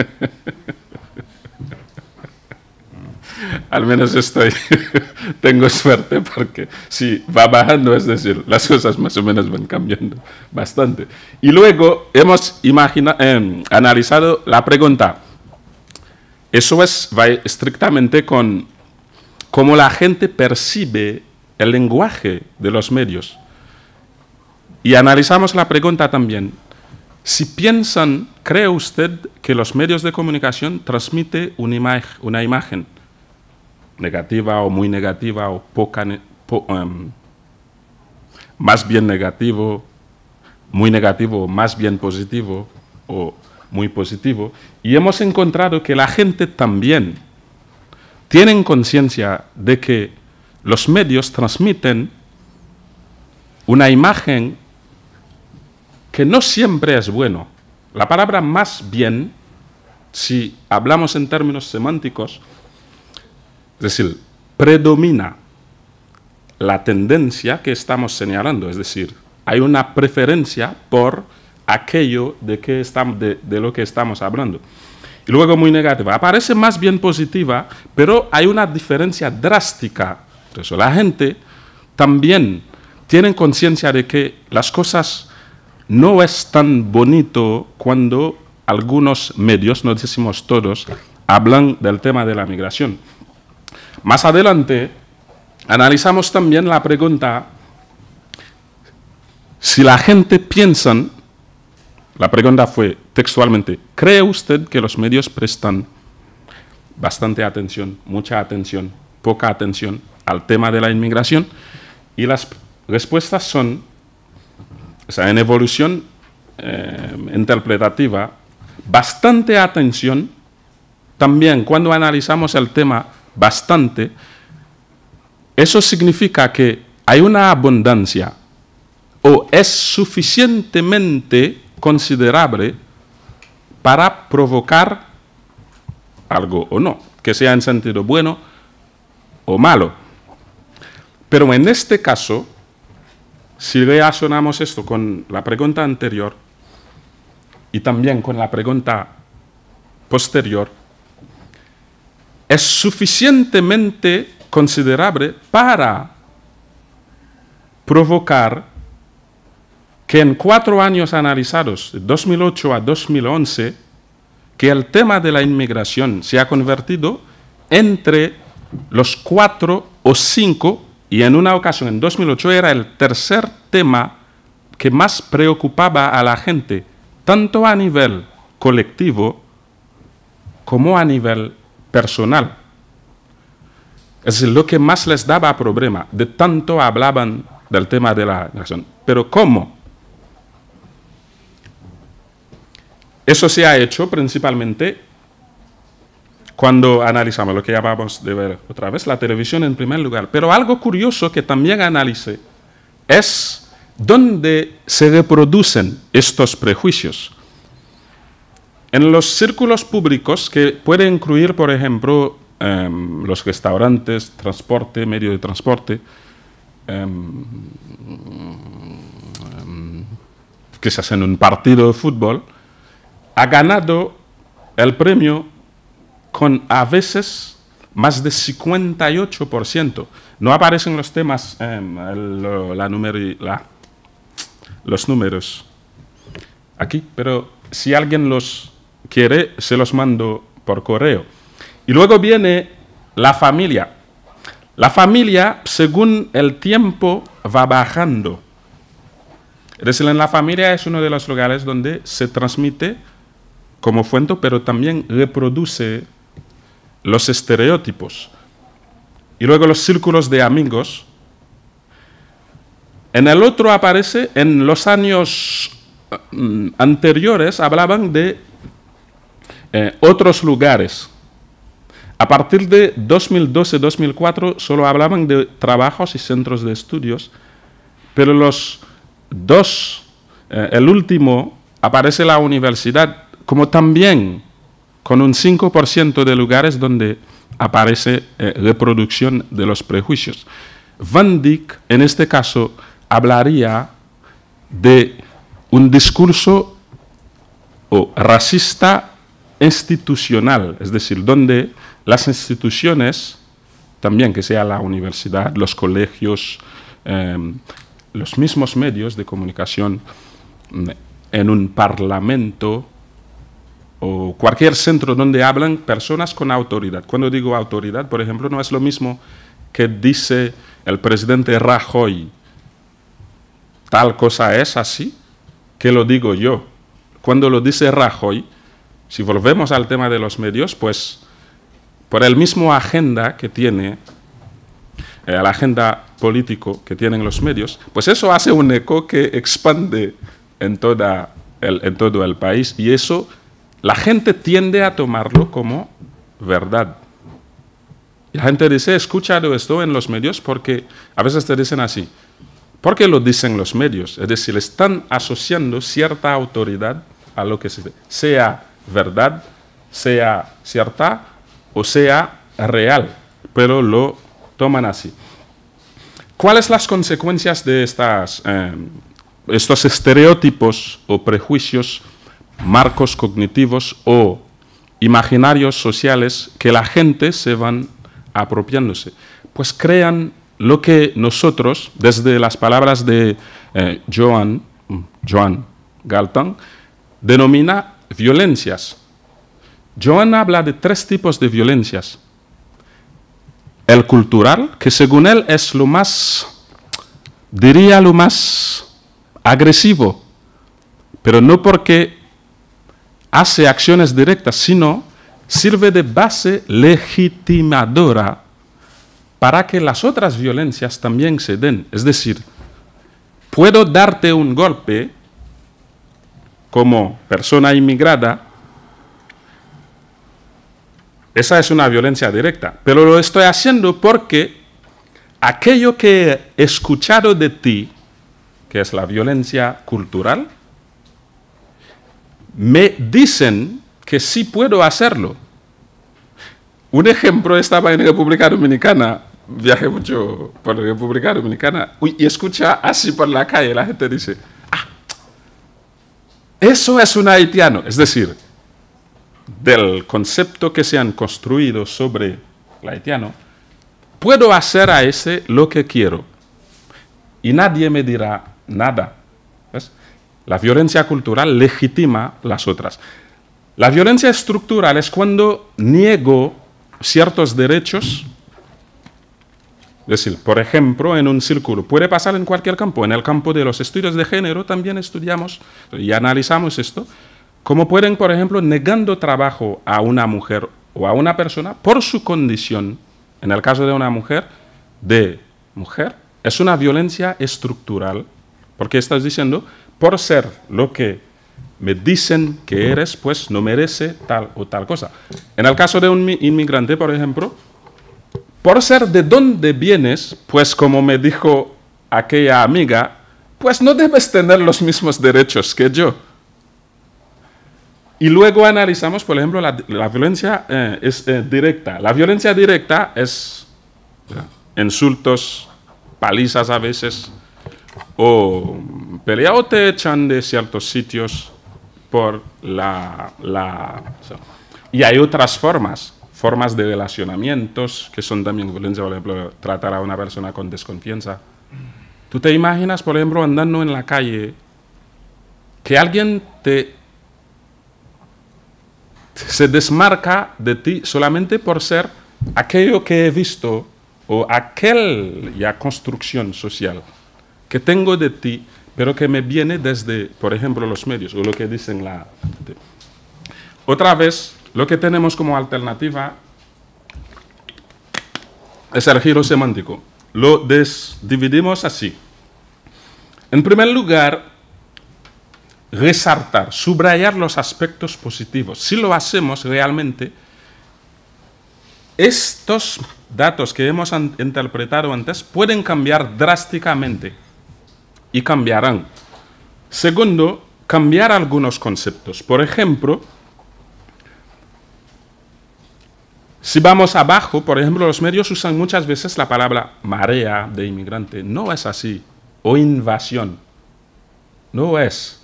Al menos estoy, tengo suerte, porque si va bajando, es decir, las cosas más o menos van cambiando bastante. Y luego hemos imagina, eh, analizado la pregunta. Eso es, va estrictamente con cómo la gente percibe el lenguaje de los medios. Y analizamos la pregunta también. Si piensan, ¿cree usted que los medios de comunicación transmiten una, ima una imagen negativa o muy negativa o poca, po, um, más bien negativo, muy negativo o más bien positivo o muy positivo? Y hemos encontrado que la gente también tiene conciencia de que los medios transmiten una imagen que no siempre es bueno. La palabra más bien, si hablamos en términos semánticos, es decir, predomina la tendencia que estamos señalando, es decir, hay una preferencia por aquello de, que estamos, de, de lo que estamos hablando. Y luego muy negativa. Aparece más bien positiva, pero hay una diferencia drástica. Por eso la gente también tiene conciencia de que las cosas no es tan bonito cuando algunos medios, no decimos todos, hablan del tema de la migración. Más adelante, analizamos también la pregunta, si la gente piensa, la pregunta fue textualmente, ¿cree usted que los medios prestan bastante atención, mucha atención, poca atención al tema de la inmigración? Y las respuestas son, o sea, en evolución, eh, interpretativa, bastante atención, también cuando analizamos el tema bastante, eso significa que hay una abundancia o es suficientemente considerable para provocar algo o no, que sea en sentido bueno o malo. Pero en este caso, si relacionamos esto con la pregunta anterior y también con la pregunta posterior, es suficientemente considerable para provocar que en cuatro años analizados, de dos mil ocho a dos mil once, que el tema de la inmigración se ha convertido entre los cuatro o cinco, y en una ocasión, en dos mil ocho, era el tercer tema que más preocupaba a la gente, tanto a nivel colectivo como a nivel personal. Es lo que más les daba problema, de tanto hablaban del tema de la inmigración. Pero ¿cómo? Eso se ha hecho principalmente cuando analizamos lo que llamamos de ver otra vez, la televisión en primer lugar. Pero algo curioso que también analice es dónde se reproducen estos prejuicios. En los círculos públicos, que puede incluir, por ejemplo, eh, los restaurantes, transporte, medio de transporte, eh, quizás en un partido de fútbol, ha ganado el premio con a veces más de cincuenta y ocho por ciento. No aparecen los temas, eh, el, la numeri, la, los números aquí, pero si alguien los quiere, se los mando por correo. Y luego viene la familia. La familia, según el tiempo, va bajando. Es decir, en la familia es uno de los lugares donde se transmite como fuente, pero también reproduce los estereotipos. Y luego los círculos de amigos. En el otro aparece, en los años mm, anteriores, hablaban de eh, otros lugares. A partir de dos mil doce dos mil cuatro solo hablaban de trabajos y centros de estudios, pero los dos, eh, el último, aparece la universidad, como también con un cinco por ciento de lugares donde aparece eh, reproducción de los prejuicios. Van Dijk, en este caso, hablaría de un discurso o racista institucional, es decir, donde las instituciones, también que sea la universidad, los colegios, eh, los mismos medios de comunicación, en un parlamento o cualquier centro donde hablan personas con autoridad. Cuando digo autoridad, por ejemplo, no es lo mismo que dice el presidente Rajoy, tal cosa es así, que lo digo yo. Cuando lo dice Rajoy, si volvemos al tema de los medios, pues por el mismo agenda que tiene, eh, la agenda político que tienen los medios, pues eso hace un eco que expande en, toda el, en todo el país, y eso la gente tiende a tomarlo como verdad. Y la gente dice, he escuchado esto en los medios, porque a veces te dicen así, ¿por qué lo dicen los medios? Es decir, están asociando cierta autoridad a lo que se ve, sea verdad, sea cierta o sea real, pero lo toman así. ¿Cuáles las consecuencias de estas, eh, estos estereotipos o prejuicios, marcos cognitivos o imaginarios sociales que la gente se van apropiándose? Pues crean lo que nosotros, desde las palabras de eh, Joan, Joan Galton, denomina violencias. Joan habla de tres tipos de violencias. El cultural, que según él es lo más, diría lo más agresivo, pero no porque hace acciones directas, sino sirve de base legitimadora para que las otras violencias también se den. Es decir, puedo darte un golpe como persona inmigrada, esa es una violencia directa. Pero lo estoy haciendo porque aquello que he escuchado de ti, que es la violencia cultural, me dicen que sí puedo hacerlo. Un ejemplo, estaba en República Dominicana, viajé mucho por República Dominicana, y escucha así por la calle, la gente dice, ah, eso es un haitiano. Es decir, del concepto que se han construido sobre el haitiano, puedo hacer a ese lo que quiero y nadie me dirá nada. ¿Ves? La violencia cultural legitima las otras. La violencia estructural es cuando niego ciertos derechos. Es decir, por ejemplo, en un círculo, puede pasar en cualquier campo. En el campo de los estudios de género también estudiamos y analizamos esto. Cómo pueden, por ejemplo, negando trabajo a una mujer o a una persona por su condición, en el caso de una mujer, de mujer, es una violencia estructural, porque estás diciendo, por ser lo que me dicen que eres, pues no merece tal o tal cosa. En el caso de un inmigrante, por ejemplo, por ser de dónde vienes, pues como me dijo aquella amiga, pues no debes tener los mismos derechos que yo. Y luego analizamos, por ejemplo, la, la violencia eh, es, eh, directa. La violencia directa es eh, insultos, palizas a veces, o pelea o te echan de ciertos sitios por la... la o sea, y hay otras formas, formas de relacionamientos que son también violencia, por ejemplo, tratar a una persona con desconfianza. ¿Tú te imaginas, por ejemplo, andando en la calle, que alguien te... se desmarca de ti solamente por ser aquello que he visto o aquella construcción social que tengo de ti, pero que me viene desde, por ejemplo, los medios o lo que dicen la gente? Otra vez, lo que tenemos como alternativa es el giro semántico. Lo dividimos así. En primer lugar, resaltar, subrayar los aspectos positivos. Si lo hacemos realmente, estos datos que hemos interpretado antes pueden cambiar drásticamente y cambiarán. Segundo, cambiar algunos conceptos. Por ejemplo, si vamos abajo, por ejemplo, los medios usan muchas veces la palabra marea de inmigrante. No es así. O invasión. No es.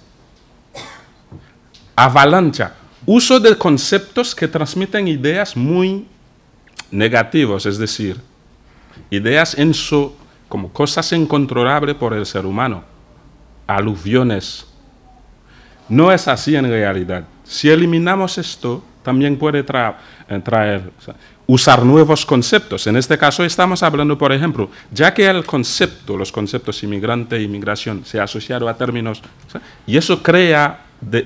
Avalancha, uso de conceptos que transmiten ideas muy negativas, es decir, ideas en su, como cosas incontrolables por el ser humano, aluviones. No es así en realidad. Si eliminamos esto, también puede tra traer, o sea, usar nuevos conceptos. En este caso estamos hablando, por ejemplo, ya que el concepto, los conceptos inmigrante e inmigración, se ha asociado a términos, o sea, y eso crea de,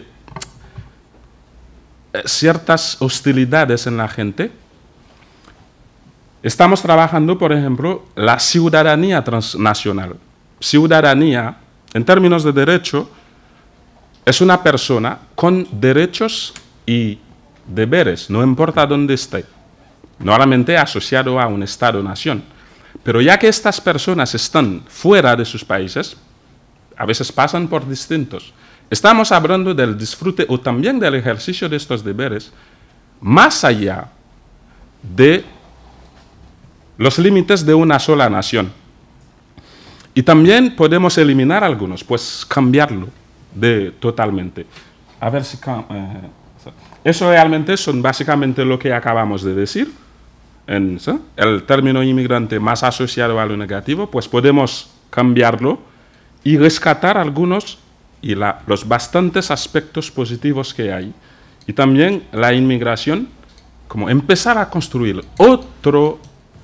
ciertas hostilidades en la gente. Estamos trabajando, por ejemplo, la ciudadanía transnacional. Ciudadanía, en términos de derecho, es una persona con derechos y deberes, no importa dónde esté, normalmente asociado a un Estado-nación. Pero ya que estas personas están fuera de sus países, a veces pasan por distintos. Estamos hablando del disfrute o también del ejercicio de estos deberes más allá de los límites de una sola nación. Y también podemos eliminar algunos, pues cambiarlo de, totalmente. A ver si... Eh, eso realmente son básicamente lo que acabamos de decir. En, ¿sí? El término inmigrante más asociado a lo negativo, pues podemos cambiarlo y rescatar algunos y la, los bastantes aspectos positivos que hay. Y también la inmigración, como empezar a construir otro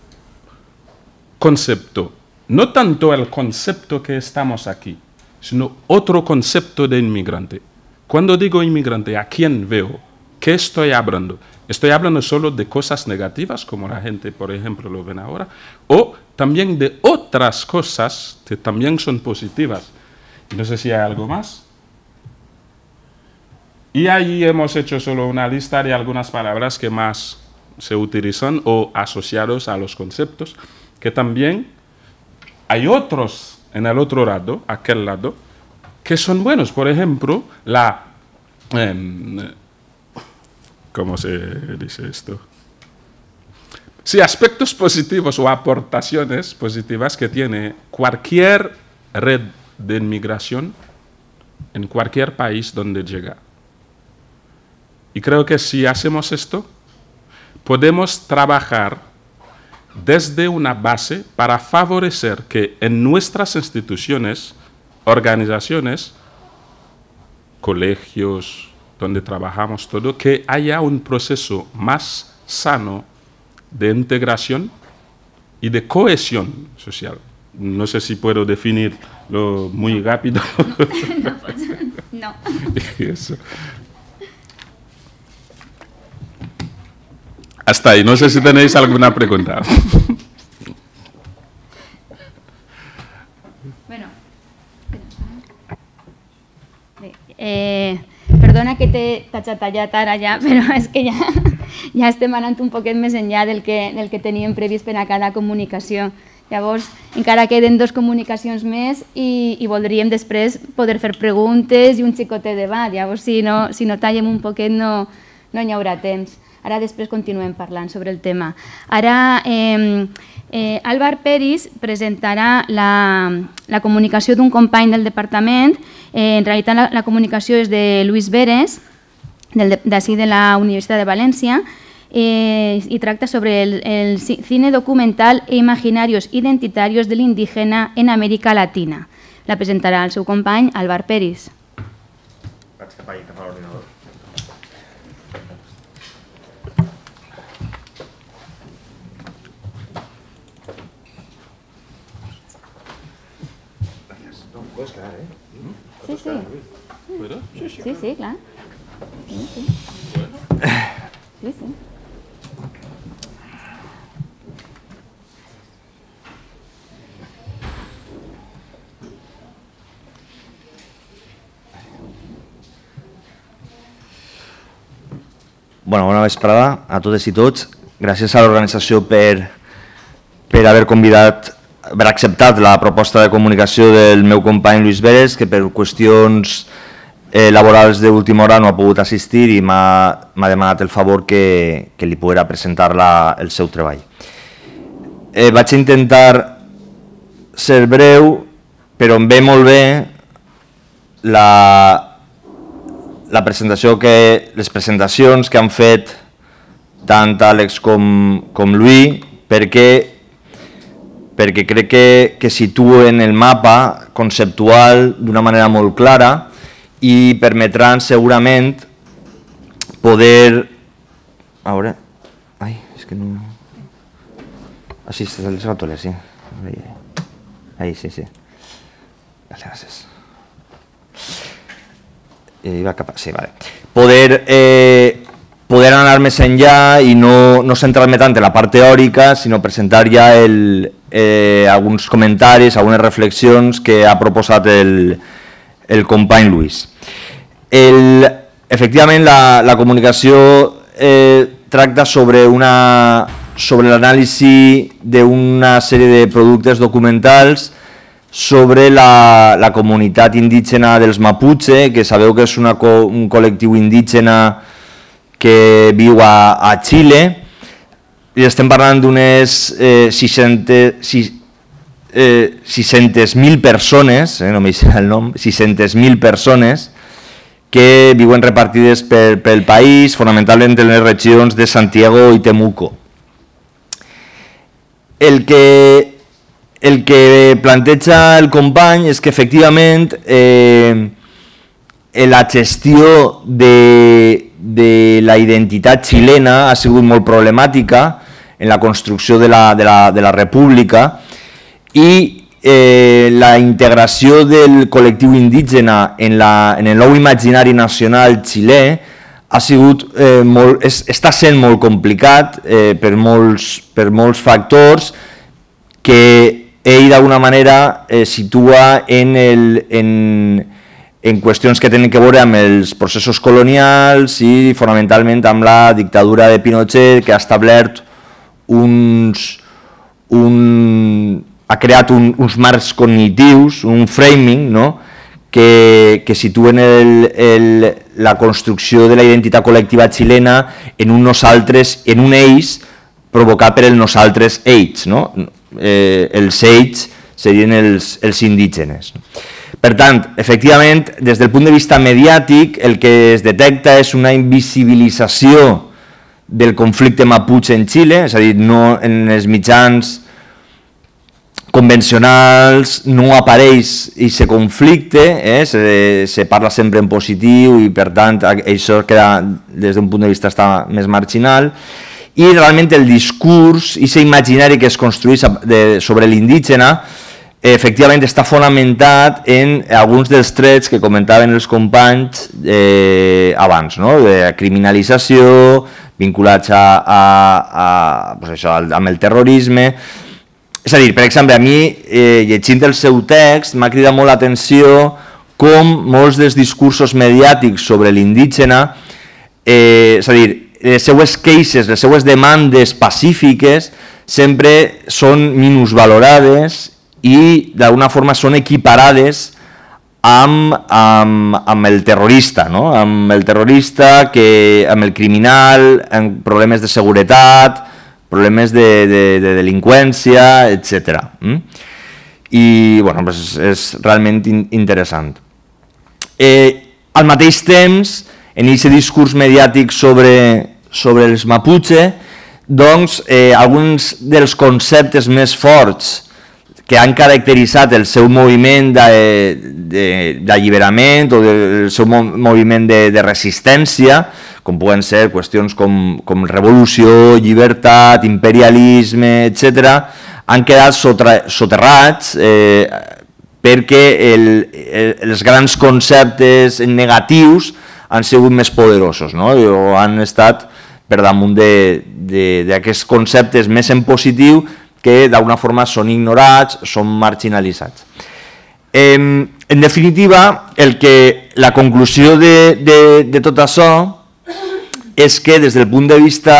concepto. No tanto el concepto que estamos aquí, sino otro concepto de inmigrante. Cuando digo inmigrante, ¿a quién veo? ¿Qué estoy hablando? ¿Estoy hablando solo de cosas negativas, como la gente, por ejemplo, lo ven ahora? ¿O también de otras cosas que también son positivas? No sé si hay algo más. Y ahí hemos hecho solo una lista de algunas palabras que más se utilizan o asociados a los conceptos, que también hay otros en el otro lado, aquel lado, que son buenos. Por ejemplo, la... Eh, ¿cómo se dice esto? Sí, aspectos positivos o aportaciones positivas que tiene cualquier red de inmigración en cualquier país donde llega. Y creo que si hacemos esto, podemos trabajar desde una base para favorecer que en nuestras instituciones, organizaciones, colegios, donde trabajamos todo, que haya un proceso más sano de integración y de cohesión social. No sé si puedo definirlo muy rápido. No, pues, no. Eso. Hasta ahí. No sé si tenéis alguna pregunta. Bueno. Eh, perdona que t'hagi tallat ara ja, però és que ja, ja estem anant un poquet més enllà del que, del que teníem previst per a cada comunicació. Llavors, encara queden dos comunicacions més i, i voldríem després poder fer preguntes i un xicotet debat. Llavors, si no, si no tallem un poquet no, no hi haurà temps. Ara després continuem parlant sobre el tema. Ara, eh, eh, Álvar Peris presentarà la, la comunicació d'un company del departament. Eh, en realitat, la, la comunicació és de Luis Veres, d'ací de la Universitat de València, eh, i tracta sobre el, el cine documental e imaginarios identitarios del indígena en Amèrica Latina. La presentarà el seu company Álvar Peris. Vaig cap allà, cap a l'ordinador. Puedes quedar, ¿eh? Sí, sí. ¿Puedo? Sí, sí, sí, clar. Sí, sí. Sí, sí. Bueno, bona vesprada a totes i tots. Gràcies a l'organització per, per haver convidat haver acceptat la proposta de comunicació del meu company Luis Veres, que per qüestions eh, laborals d'última hora no ha pogut assistir i m'ha demanat el favor que, que li poguera presentar la, el seu treball. Eh, vaig intentar ser breu, però em ve molt bé la, la presentació que, les presentacions que han fet tant Àlex com, com Louis, perquè perquè crec que, que situen el mapa conceptual d'una manera molt clara i permetran segurament poder... A veure... Ai, és que no... Ah, sí, els ratoles, sí. Ahí, sí, sí. Gràcies. Iba cap a... Sí, vale. Poder... Eh, poder anar més enllà i no, no centrar-me tant en la part teòrica, sinó presentar ja el, eh, alguns comentaris, algunes reflexions que ha proposat el, el company Luis. El, efectivament, la, la comunicació eh, tracta sobre, una, sobre l'anàlisi d'una sèrie de productes documentals sobre la, la comunitat indígena dels Mapuche, que sabeu que és una, un col·lectiu indígena que viu a, a Xile, i estem parlant d'unes eh, sis-centes mil persones, eh, no m'hi sé el nom, sis-centes mil persones que viuen repartides per, pel país, fonamentalment en les regions de Santiago i Temuco. El que, el que planteja el company és que efectivament eh, la gestió de de la identitat xilena ha sigut molt problemàtica en la construcció de la, de la, de la república i eh, la integració del col·lectiu indígena en, la, en el nou imaginari nacional xilè ha sigut, eh, molt, és, està sent molt complicat eh, per, molts, per molts factors que ell d'alguna manera eh, situa en el, en, en qüestions que tenen que veure amb els processos colonials i fonamentalment amb la dictadura de Pinochet, que ha establert uns, un, ha creat un, uns marcs cognitius, un framing, no? que, que situen el, el, la construcció de la identitat col·lectiva xilena en un nosaltres, en un ells provocat per el nosaltres ells. No? Eh, els ells serien els, els indígenes. Per tant, efectivament, des del punt de vista mediàtic, el que es detecta és una invisibilització del conflicte maputxe en Xile, és a dir, no en els mitjans convencionals no apareix aquest conflicte, eh? se, se parla sempre en positiu i per tant això queda des d'un punt de vista està més marginal, i realment el discurs i aquest imaginari que es construeix de, sobre l'indígena efectivament està fonamentat en alguns dels trets que comentaven els companys eh, abans, no? De criminalització, vinculats a, a, a, pues això, amb el terrorisme. És a dir, per exemple, a mi, eh, llegint el seu text, m'ha cridat molt l'atenció com molts dels discursos mediàtics sobre l'indígena, eh, és a dir, les seues queixes, les seues demandes pacífiques sempre són minusvalorades i d'alguna forma són equiparades amb, amb, amb el terrorista, no? Amb el terrorista, que, amb el criminal, amb problemes de seguretat, problemes de, de, de delinqüència, etcètera. I bueno, pues és realment interessant. Eh, al mateix temps, en aquest discurs mediàtic sobre, sobre els maputxe, doncs eh, alguns dels conceptes més forts que han caracteritzat el seu moviment d'alliberament o el seu moviment de, de resistència, com poden ser qüestions com, com revolució, llibertat, imperialisme, etcètera, han quedat soterrats eh, perquè el, el, els grans conceptes negatius han sigut més poderosos, no? O han estat per damunt d'aquests conceptes més en positiu que d'alguna forma són ignorats, són marginalitzats. Eh, en definitiva, el que, la conclusió de, de, de tot això és que des del punt de vista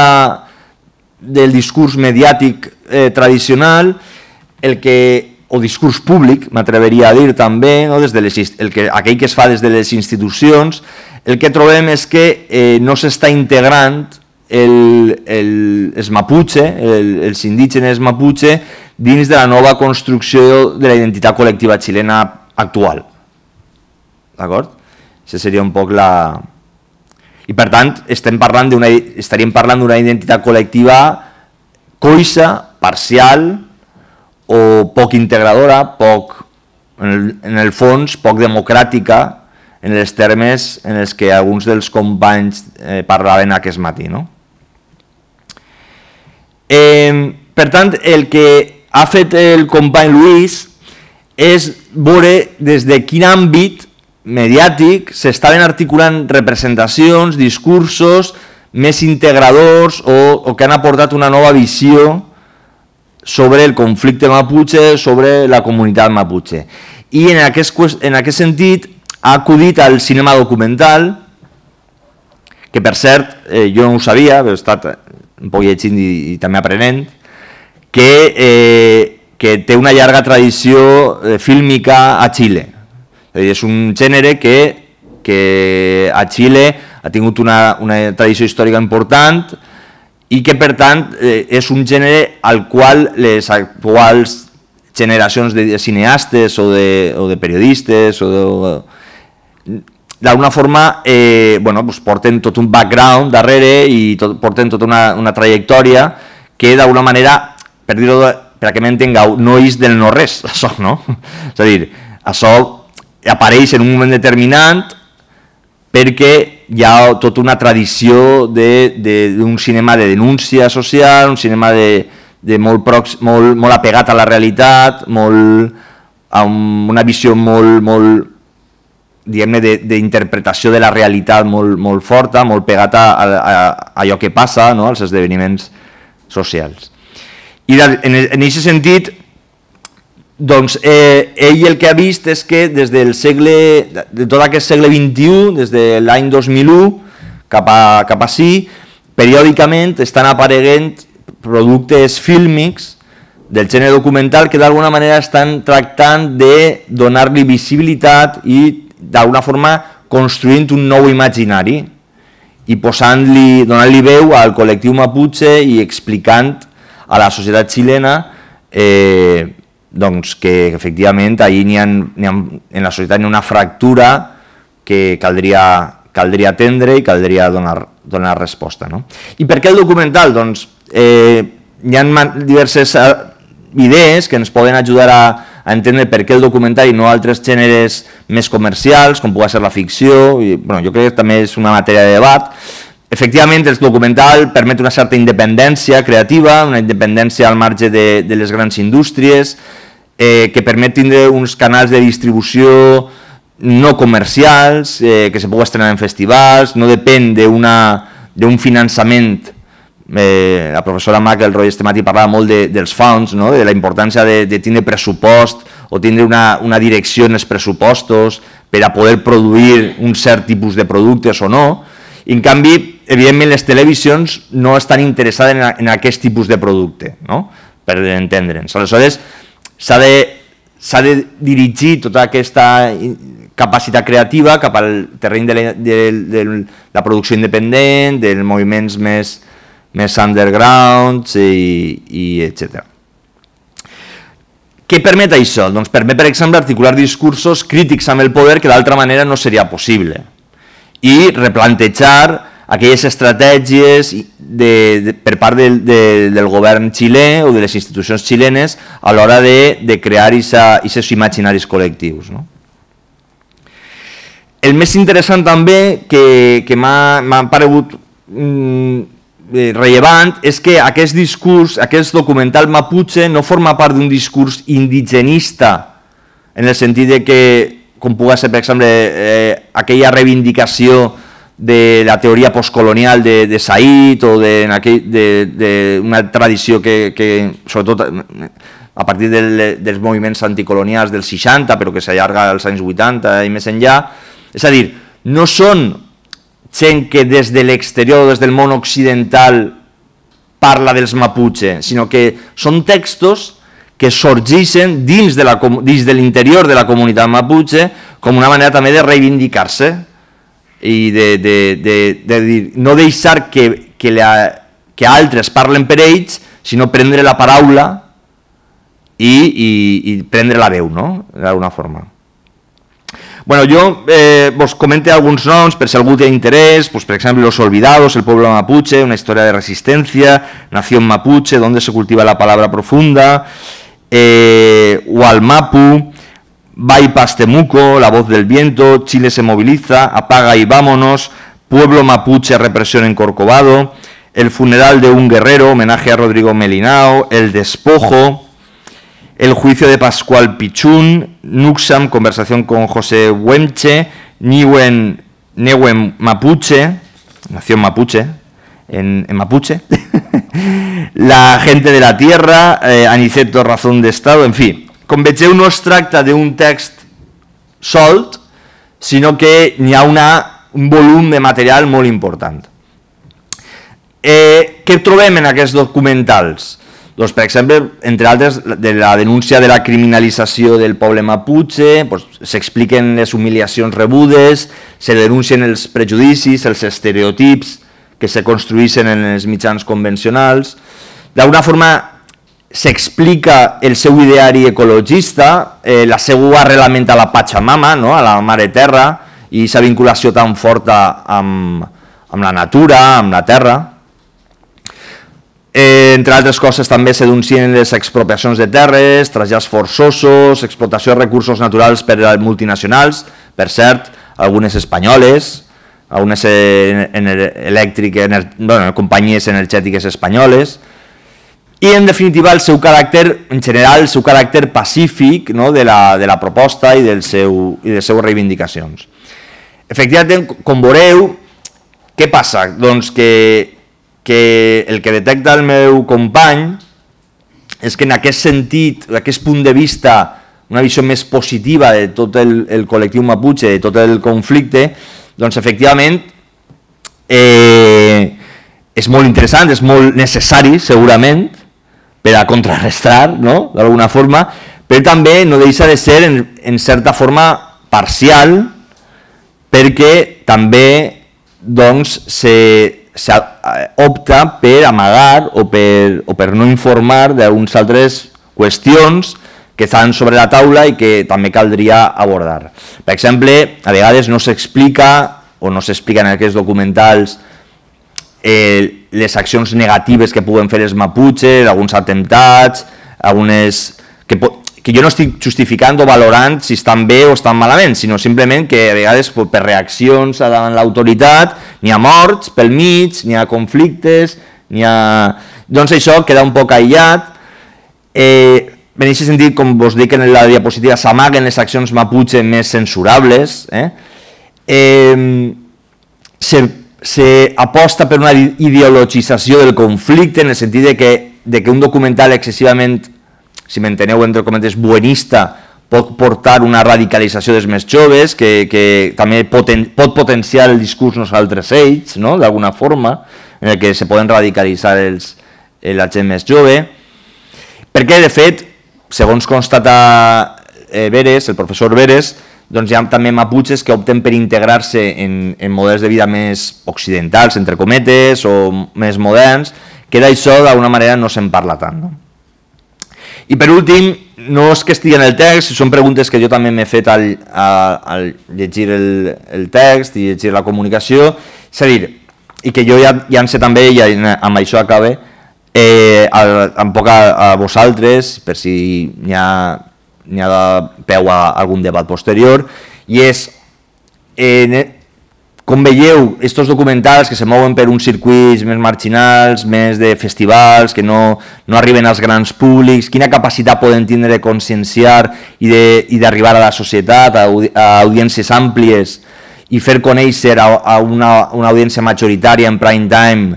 del discurs mediàtic eh, tradicional, el que, o discurs públic, m'atreveria a dir també, no? Des de les, el que, aquell que es fa des de les institucions, el que trobem és que eh, no s'està integrant El, el, els maputxe, el, els indígenes maputxe, dins de la nova construcció de la identitat col·lectiva xilena actual. D'acord? Això seria un poc la... I per tant, estem parlant estaríem parlant d'una identitat col·lectiva coixa, parcial o poc integradora, poc, en el, en el fons, poc democràtica, en els termes en els que alguns dels companys eh, parlaven aquest matí, no? Eh, per tant, el que ha fet el company Lluís és veure des de quin àmbit mediàtic s'estaven articulant representacions, discursos més integradors o, o que han aportat una nova visió sobre el conflicte maputxe, sobre la comunitat maputxe. I en aquest, en aquest sentit ha acudit al cinema documental, que per cert, eh, jo no ho sabia, però he estat un poc llegint i, i també aprenent, que, eh, que té una llarga tradició eh, fílmica a Xile. És a dir, és un gènere que, que a Xile ha tingut una, una tradició històrica important i que, per tant, eh, és un gènere al qual les actuals generacions de cineastes o de, o de periodistes o de... d'alguna forma eh, bueno, pues porten tot un background darrere i tot, porten tota una, una trajectòria que d'alguna manera, per dir-ho perquè m'entengueu, no és del no-res, això, no? És a dir, això apareix en un moment determinat perquè hi ha tota una tradició d'un cinema de denúncia social, un cinema de, de molt, prox, molt, molt apegat a la realitat, molt, amb una visió molt, molt diguem-ne, d'interpretació de la realitat molt, molt forta, molt pegat a, a, a allò que passa, no? Als esdeveniments socials. I en aquest sentit, doncs eh, ell el que ha vist és que des del segle, de tot aquest segle vint-i-u, des de l'any dos mil u cap a, cap a sí, periòdicament estan apareguent productes fílmics del gènere documental que d'alguna manera estan tractant de donar-li visibilitat i d'alguna forma construint un nou imaginari i posant-li, donant-li veu al col·lectiu Mapuche i explicant a la societat xilena eh, doncs que efectivament allí n'hi ha, n'hi ha, en la societat n'hi ha una fractura que caldria, caldria atendre i caldria donar, donar resposta. No? I per què el documental? Doncs eh, hi ha diverses idees que ens poden ajudar a, a entendre per què el documental i no altres gèneres més comercials, com pugui ser la ficció, i, bueno, jo crec que també és una matèria de debat. Efectivament, el documental permet una certa independència creativa, una independència al marge de, de les grans indústries, eh, que permet tindre uns canals de distribució no comercials, eh, que se pugui estrenar en festivals, no depèn d'un finançament. Eh, la professora McElroy este matí parlava molt de, dels fons, no? De la importància de, de tindre pressupost o tindre una, una direcció en els pressupostos per a poder produir un cert tipus de productes o no. I en canvi, evidentment, les televisions no estan interessades en, en aquest tipus de producte, no? Per entendre'ns. Aleshores, s'ha de, s'ha de dirigir tota aquesta capacitat creativa cap al terreny de la, de, de la producció independent, dels moviments més més underground i, i etcètera. Què permet això? Doncs permet, per exemple, articular discursos crítics amb el poder que d'altra manera no seria possible i replantejar aquelles estratègies de, de, per part de, de, del govern xilè o de les institucions xilenes a l'hora de, de crear aquests imaginaris col·lectius. No? El més interessant també que, que m'ha paregut mm, rellevant és que aquest discurs, aquest documental Mapuche no forma part d'un discurs indigenista en el sentit de que, com pugui ser, per exemple, eh, aquella reivindicació de la teoria postcolonial de, de Said o d'una tradició que, que, sobretot a partir del, dels moviments anticolonials dels seixanta, però que s'allarga als anys vuitanta i més enllà. És a dir, no són gent que des de l'exterior, des del món occidental, parla dels Mapuche, sinó que són textos que sorgeixen dins de la, dins de l'interior de la comunitat Mapuche com una manera també de reivindicar-se i de, de, de, de dir, no deixar que, que, la, que altres parlen per ells, sinó prendre la paraula i, i, i prendre la veu, no? D'alguna forma. Bueno, yo eh, vos comenté algunos noms per si algú té interés, pues, por ejemplo, Los Olvidados, El Pueblo Mapuche, una historia de resistencia, Nación Mapuche, Donde se cultiva la palabra profunda, eh, Hualmapu, Bypass Temuco, La Voz del Viento, Chile se moviliza, Apaga y vámonos, Pueblo Mapuche, Represión en Corcovado, El funeral de un guerrero, homenaje a Rodrigo Melinao, El despojo, El juicio de Pascual Pichún, Nuxam, conversación con José Huemche, Niwen, Newen Mapuche, Nación Mapuche, en, en Mapuche, La gente de la tierra, eh, Aniceto, Razón de Estado, en fi. Com vegeu, no es tracta d'un text solt, sinó que hi ha una, un volum de material molt important. Eh, què trobem en aquests documentals? Doncs, per exemple, entre altres, de la denúncia de la criminalització del poble Mapuche, s'expliquen les humiliacions rebudes, se denuncien els prejudicis, els estereotips que se construeixen en els mitjans convencionals. D'alguna forma, s'explica el seu ideari ecologista, eh, la seva arrelament a la Pachamama, no? A la Mare Terra, i aquesta vinculació tan forta amb, amb la natura, amb la terra. Eh, entre altres coses també se denuncien les expropiacions de terres, trasllats forçosos, explotació de recursos naturals per a multinacionals, per cert, algunes espanyoles, algunes elèctriques, bueno, companyies energètiques espanyoles, i en definitiva el seu caràcter, en general, el seu caràcter pacífic, no? de, la, de la proposta i, del seu, i de les seves reivindicacions. Efectivament, com veureu, què passa? Doncs que que el que detecta el meu company és que en aquest sentit, aquest punt de vista, una visió més positiva de tot el, el col·lectiu Mapuche, de tot el conflicte, doncs efectivament eh, és molt interessant, és molt necessari segurament per a contrarrestar, no?, d'alguna forma, però també no deixa de ser en, en certa forma parcial, perquè també doncs, se, se opta per amagar o per, o per no informar d'unes altres qüestions que estan sobre la taula i que també caldria abordar. Per exemple, a vegades no s'explica o no s'explica en aquests documentals eh, les accions negatives que puguen fer els Mapuches, alguns atemptats, algunes... que que jo no estic justificant o valorant si estan bé o estan malament, sinó simplement que a vegades per reaccions davant l'autoritat n'hi ha morts pel mig, n'hi ha conflictes, n'hi ha... Doncs això queda un poc aïllat. Eh, en aquest sentit, com vos dic en la diapositiva, s'amaguen les accions Mapuche més censurables. Eh? Eh, se, se aposta per una ideologització del conflicte en el sentit de que, de que un documental excessivament, si m'enteneu entre cometes, buenista, pot portar una radicalització dels més joves, que, que també poten, pot potenciar el discurs nosaltres ells, no?, d'alguna forma, en el que se poden radicalitzar els, la gent més jove. Perquè, de fet, segons constata eh, Veres, el professor Veres, doncs hi ha també Mapuches que opten per integrar-se en, en models de vida més occidentals, entre cometes, o més moderns, que d'això d'alguna manera no se'n parla tant, no? I per últim, no és que estigui en el text, són preguntes que jo també m'he fet al, al llegir el, el text i llegir la comunicació, és a dir, i que jo ja, ja en sé també, i amb això acabe, eh, un poc a, a vosaltres, per si n'hi ha, n'hi ha de peu a algun debat posterior, i és, eh, com veieu, aquests documentals que se mouen per uns circuits més marginals, més de festivals, que no, no arriben als grans públics, quina capacitat poden tindre de conscienciar i d'arribar a la societat, a, a audiències àmplies, i fer conèixer a, a una, una audiència majoritària en prime time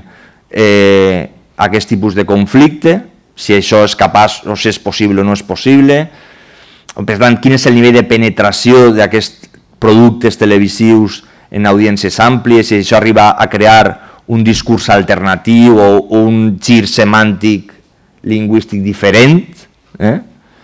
eh, aquest tipus de conflicte, si això és capaç o si és possible o no és possible. Per tant, quin és el nivell de penetració d'aquests productes televisius en audiències àmplies, si això arriba a crear un discurs alternatiu o un gir semàntic lingüístic diferent. Eh?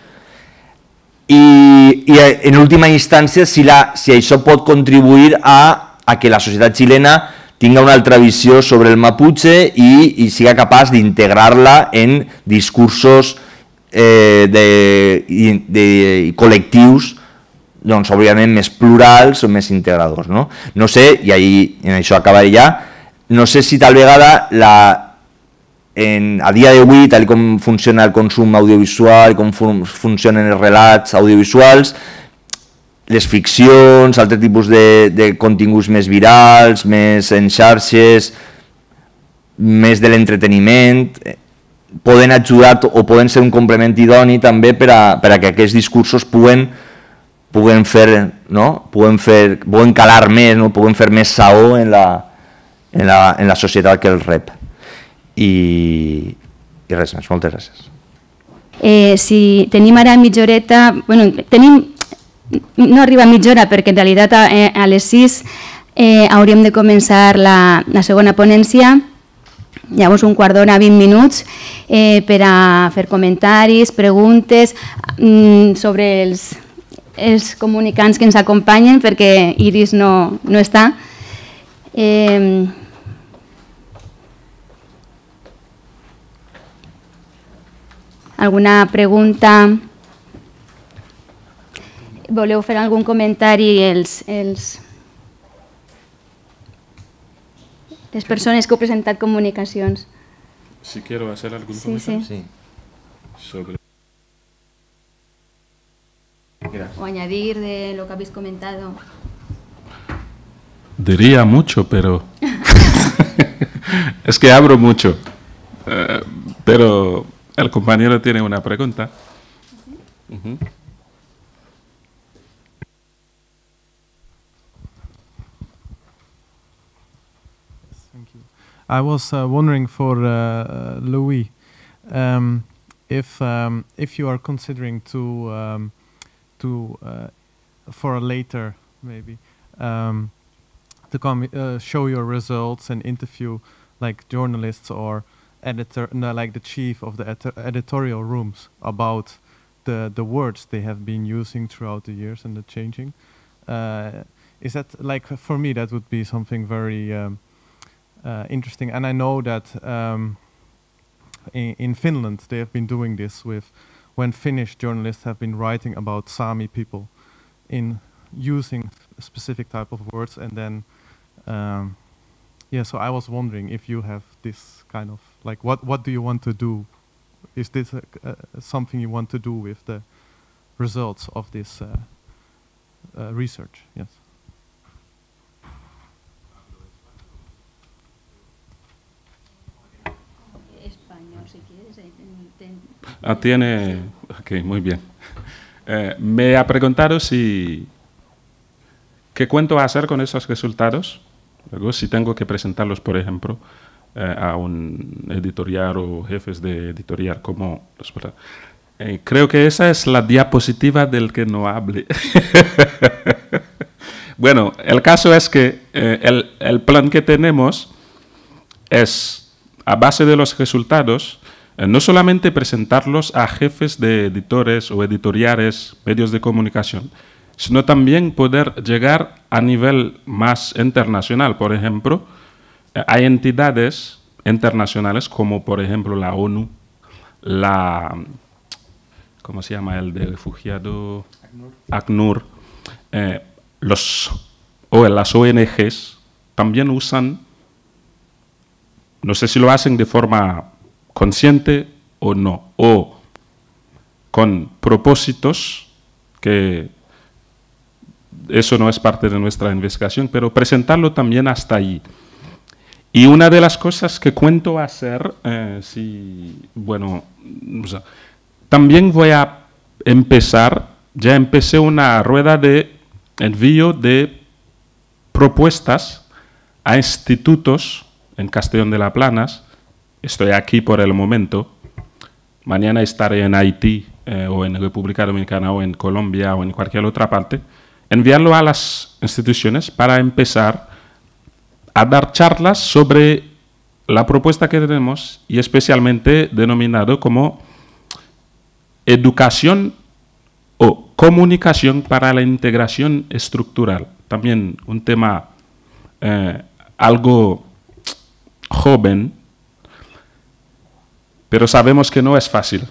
I, I en última instància, si, la, si això pot contribuir a, a que la societat xilena tinga una altra visió sobre el Mapuche i, i siga capaç d'integrar-la en discursos eh, de, de, de col·lectius, doncs, òbviament, més plurals o més integradors. No, no sé, i ahí, en això acabaré ja, no sé si tal vegada la, en, a dia d'avui, tal com funciona el consum audiovisual, com fun, funcionen els relats audiovisuals, les ficcions, altres tipus de, de continguts més virals, més en xarxes, més de l'entreteniment, poden ajudar o poden ser un complement idoni també per a, per a que aquests discursos puguen puguen fer, no? Puguen fer, puguen calar més, no? Puguen fer més saó en la, en la, en la societat que el rep. I, i res més, moltes gràcies. Eh, si tenim ara mitja horeta, bueno, tenim, no arriba a mitja hora perquè en realitat a, a les sis eh, hauríem de començar la, la segona ponència, llavors un quart d'hora, vint minuts, eh, per a fer comentaris, preguntes mm, sobre els els comunicants que ens acompanyen, perquè Iris no, no està. Eh, alguna pregunta? Voleu fer algun comentari els, els, les persones que heu presentat comunicacions? Si quiero hacer algún sí, comentario. Sí. Sobre... O añadir de lo que habéis comentado. Diría mucho, pero es que abro mucho. Uh, pero el compañero tiene una pregunta. Uh-huh. Thank you. I was uh, wondering for uh, Louis, um, if um, if you are considering to um, to uh, for a later maybe um, to come uh, show your results and interview like journalists or editor, no, like the chief of the ed editorial rooms about the the words they have been using throughout the years and the changing. Uh, is that like for me that would be something very um, uh, interesting, and I know that um, in, in Finland they have been doing this with when Finnish journalists have been writing about Sami people in using a specific type of words, and then um, yeah, so I was wondering if you have this kind of like what what do you want to do? Is this a, uh, something you want to do with the results of this uh, uh, research? Yes. Ah, tiene... Ok, muy bien. Eh, me ha preguntado si... ¿Qué cuento hacer con esos resultados? Luego, si tengo que presentarlos, por ejemplo, eh, a un editorial o jefes de editorial, como los... Eh, creo que esa es la diapositiva del que no hable. Bueno, el caso es que eh, el, el plan que tenemos es, a base de los resultados, eh, no solamente presentarlos a jefes de editores o editoriales, medios de comunicación, sino también poder llegar a nivel más internacional. Por ejemplo, eh, hay entidades internacionales como, por ejemplo, la ONU, la... ¿Cómo se llama el de refugiado? ACNUR. ACNUR eh, los, o las O N Ges también usan, no sé si lo hacen de forma consciente o no, o con propósitos que eso no es parte de nuestra investigación, pero presentarlo también hasta allí. Y una de las cosas que cuento hacer, eh, si, bueno, o sea, también voy a empezar, ya empecé una rueda de envío de propuestas a institutos en Castellón de la Planas. Estoy aquí por el momento. Mañana estaré en Haití eh, o en República Dominicana o en Colombia o en cualquier otra parte. Enviarlo a las instituciones para empezar a dar charlas sobre la propuesta que tenemos y especialmente denominado como educación o comunicación para la integración estructural. También un tema eh, algo joven, pero sabemos que no es fácil.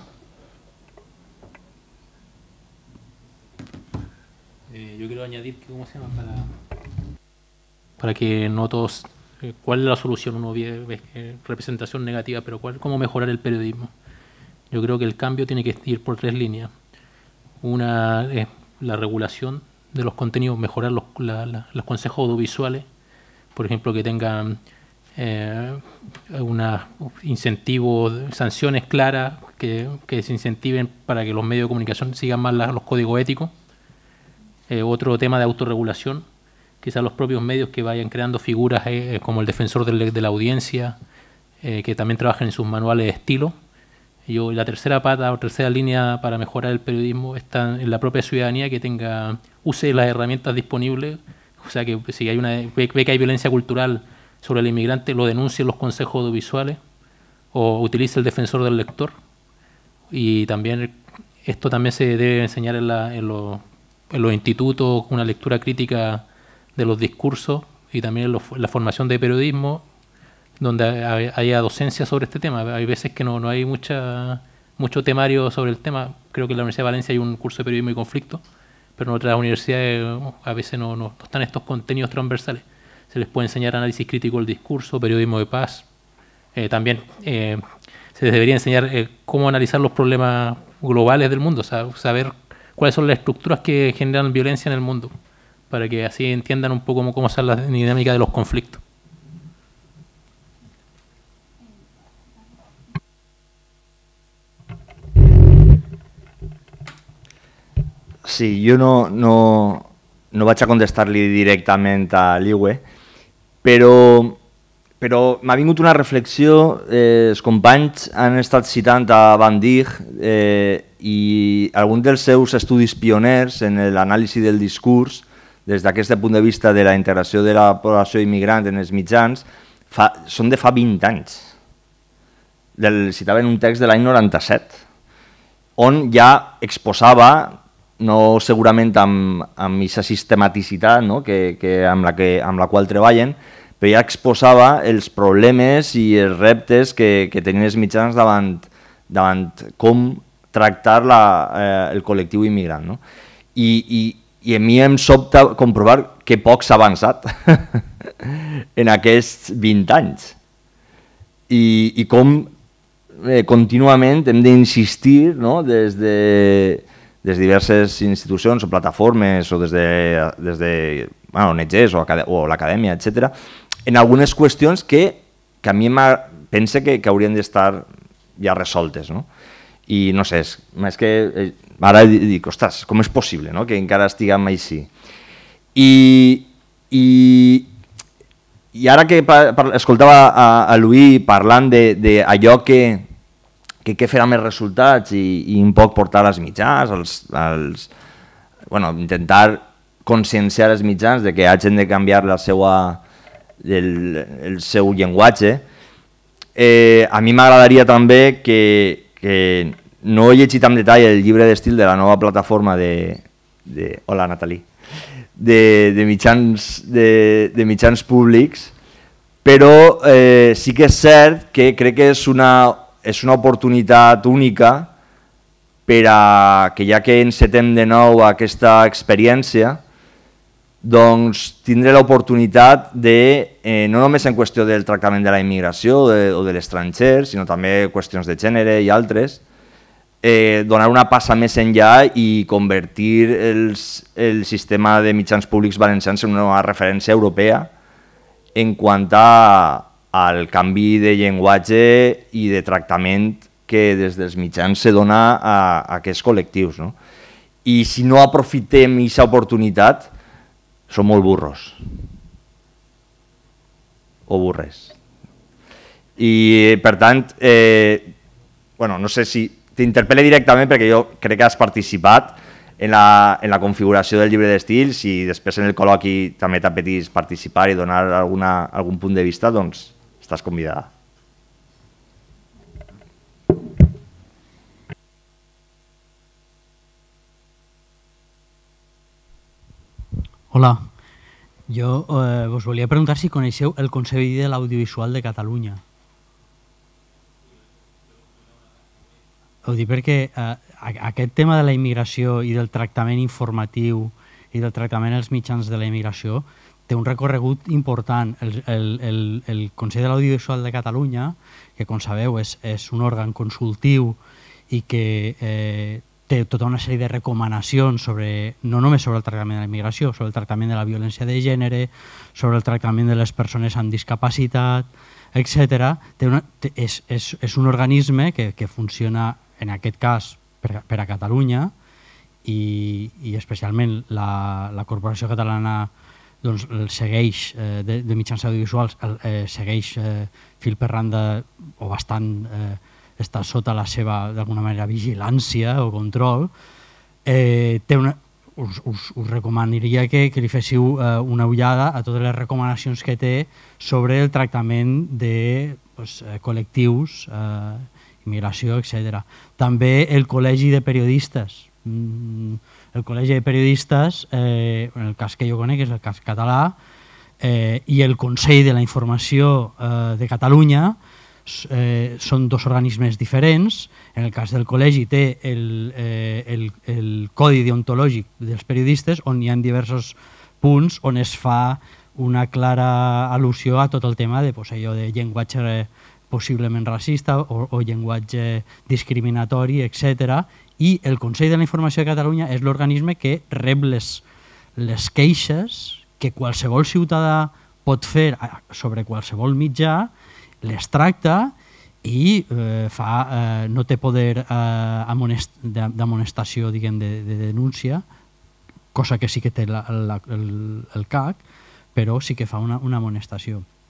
Eh, yo quiero añadir que, ¿cómo se llama? Para, para que no todos... Eh, ¿Cuál es la solución? Uno ve, ve eh, representación negativa, pero ¿cuál, ¿cómo mejorar el periodismo? Yo creo que el cambio tiene que ir por tres líneas. Una es la regulación de los contenidos, mejorar los, la, la, los consejos audiovisuales, por ejemplo, que tengan eh, unos incentivos, sanciones claras que, que se incentiven para que los medios de comunicación sigan más la, los códigos éticos. Eh, otro tema de autorregulación, quizás los propios medios que vayan creando figuras eh, como el defensor de, de la audiencia, eh, que también trabajen en sus manuales de estilo. Yo, la tercera pata o tercera línea para mejorar el periodismo está en la propia ciudadanía, que tenga, use las herramientas disponibles, o sea que si hay una, ve, ve que hay violencia cultural sobre el inmigrante, lo denuncie en los consejos audiovisuales o utilice el defensor del lector. Y también esto también se debe enseñar en, la, en, los, en los institutos, una lectura crítica de los discursos y también en, los, en la formación de periodismo, donde haya docencia sobre este tema. Hay veces que no, no hay mucha, mucho temario sobre el tema. Creo que en la Universidad de Valencia hay un curso de periodismo y conflicto, pero en otras universidades a veces no, no están estos contenidos transversales. Se les puede enseñar análisis crítico del discurso, periodismo de paz. Eh, también eh, se les debería enseñar eh, cómo analizar los problemas globales del mundo, o sea, saber cuáles son las estructuras que generan violencia en el mundo, para que así entiendan un poco cómo, cómo son las dinámicas de los conflictos. Sí, jo no, no, no vaig a contestar-li directament a l'Iwe, però però m'ha vingut una reflexió, eh, els companys han estat citant a Van Dijk eh, i alguns dels seus estudis pioners en l'anàlisi del discurs, des d'aquest punt de vista de la integració de la població immigrant en els mitjans, fa, són de fa vint anys. Del, citaven un text de l'any noranta-set, on ja exposava, no segurament amb aquesta sistematicitat no? que, que amb, la que, amb la qual treballen, però ja exposava els problemes i els reptes que, que tenien els mitjans davant, davant com tractar la, eh, el col·lectiu immigrant. No? I, i, I a mi em sobta comprovar que poc s'ha avançat en aquests vint anys. I, i com eh, contínuament hem d'insistir no? des de... des de diverses institucions o plataformes o des de, des de bueno, O N Ges o, o l'acadèmia, etcètera, en algunes qüestions que, que a mi pense que, que haurien d'estar ja resoltes. No? I no sé, és, és que ara dic, ostres, com és possible no? que encara estiguem així? I, i, i ara que pa, pa, escoltava a, a Louis parlant d'allò que que què farà més resultats i, i un poc portar als mitjans, als, als, bueno, intentar conscienciar els mitjans de que hagin de canviar la seva, el, el seu llenguatge. Eh, a mi m'agradaria també que, que no he llegit amb detall el llibre d'estil de la nova plataforma de... de hola, Nathalie. De, de, mitjans, de, de mitjans públics, però eh, sí que és cert que crec que és una... és una oportunitat única per a que ja que encetem de nou aquesta experiència, doncs tindré l'oportunitat de, eh, no només en qüestió del tractament de la immigració de, o de l'estranger, sinó també qüestions de gènere i altres, eh, donar una passa més enllà i convertir els, el sistema de mitjans públics valencians en una referència europea en quant a al canvi de llenguatge i de tractament que des dels mitjans se dona a, a aquests col·lectius. No? I si no aprofitem aquesta oportunitat, som molt burros. O burres. I, per tant, eh, bueno, no sé si t'interpel·le directament perquè jo crec que has participat en la, en la configuració del llibre d'estil. Si després en el col·loqui també t'apetís participar i donar alguna, algun punt de vista, doncs estàs convidada. Hola, jo eh, vos volia preguntar si coneixeu el Consell de l'Audiovisual de Catalunya. Ho dic perquè eh, aquest tema de la immigració i del tractament informatiu i del tractament als mitjans de la immigració té un recorregut important. El, el, el, el Consell de l'Audiovisual de Catalunya, que com sabeu és, és un òrgan consultiu i que eh, té tota una sèrie de recomanacions sobre, no només sobre el tractament de la immigració, sobre el tractament de la violència de gènere, sobre el tractament de les persones amb discapacitat, etcètera. És, és, és un organisme que, que funciona, en aquest cas, per, per a Catalunya i, i especialment la, la Corporació Catalana doncs el segueix eh, de, de mitjans audiovisuals, el, eh, segueix eh, fil per randa o bastant eh, està sota la seva, d'alguna manera, vigilància o control. Eh, té una, us, us, us recomanaria que, que li féssiu eh, una ullada a totes les recomanacions que té sobre el tractament de pues, eh, col·lectius, eh, immigració, etcètera. També el Col·legi de Periodistes. Mm, el Col·legi de Periodistes, eh, en el cas que jo conec, és el cas català, eh, i el Consell de la Informació eh, de Catalunya eh, són dos organismes diferents. En el cas del col·legi té el, eh, el, el codi deontològic dels periodistes, on hi ha diversos punts on es fa una clara al·lusió a tot el tema de, pues, allò de llenguatge eh, possiblement racista o, o llenguatge discriminatori, etcètera. I el Consell de la Informació de Catalunya és l'organisme que rep les, les queixes que qualsevol ciutadà pot fer sobre qualsevol mitjà, les tracta i eh, fa, eh, no té poder eh, d'amonestació, diguem, de, de denúncia, cosa que sí que té la, la, el, el C A C, però sí que fa una, una amonestació.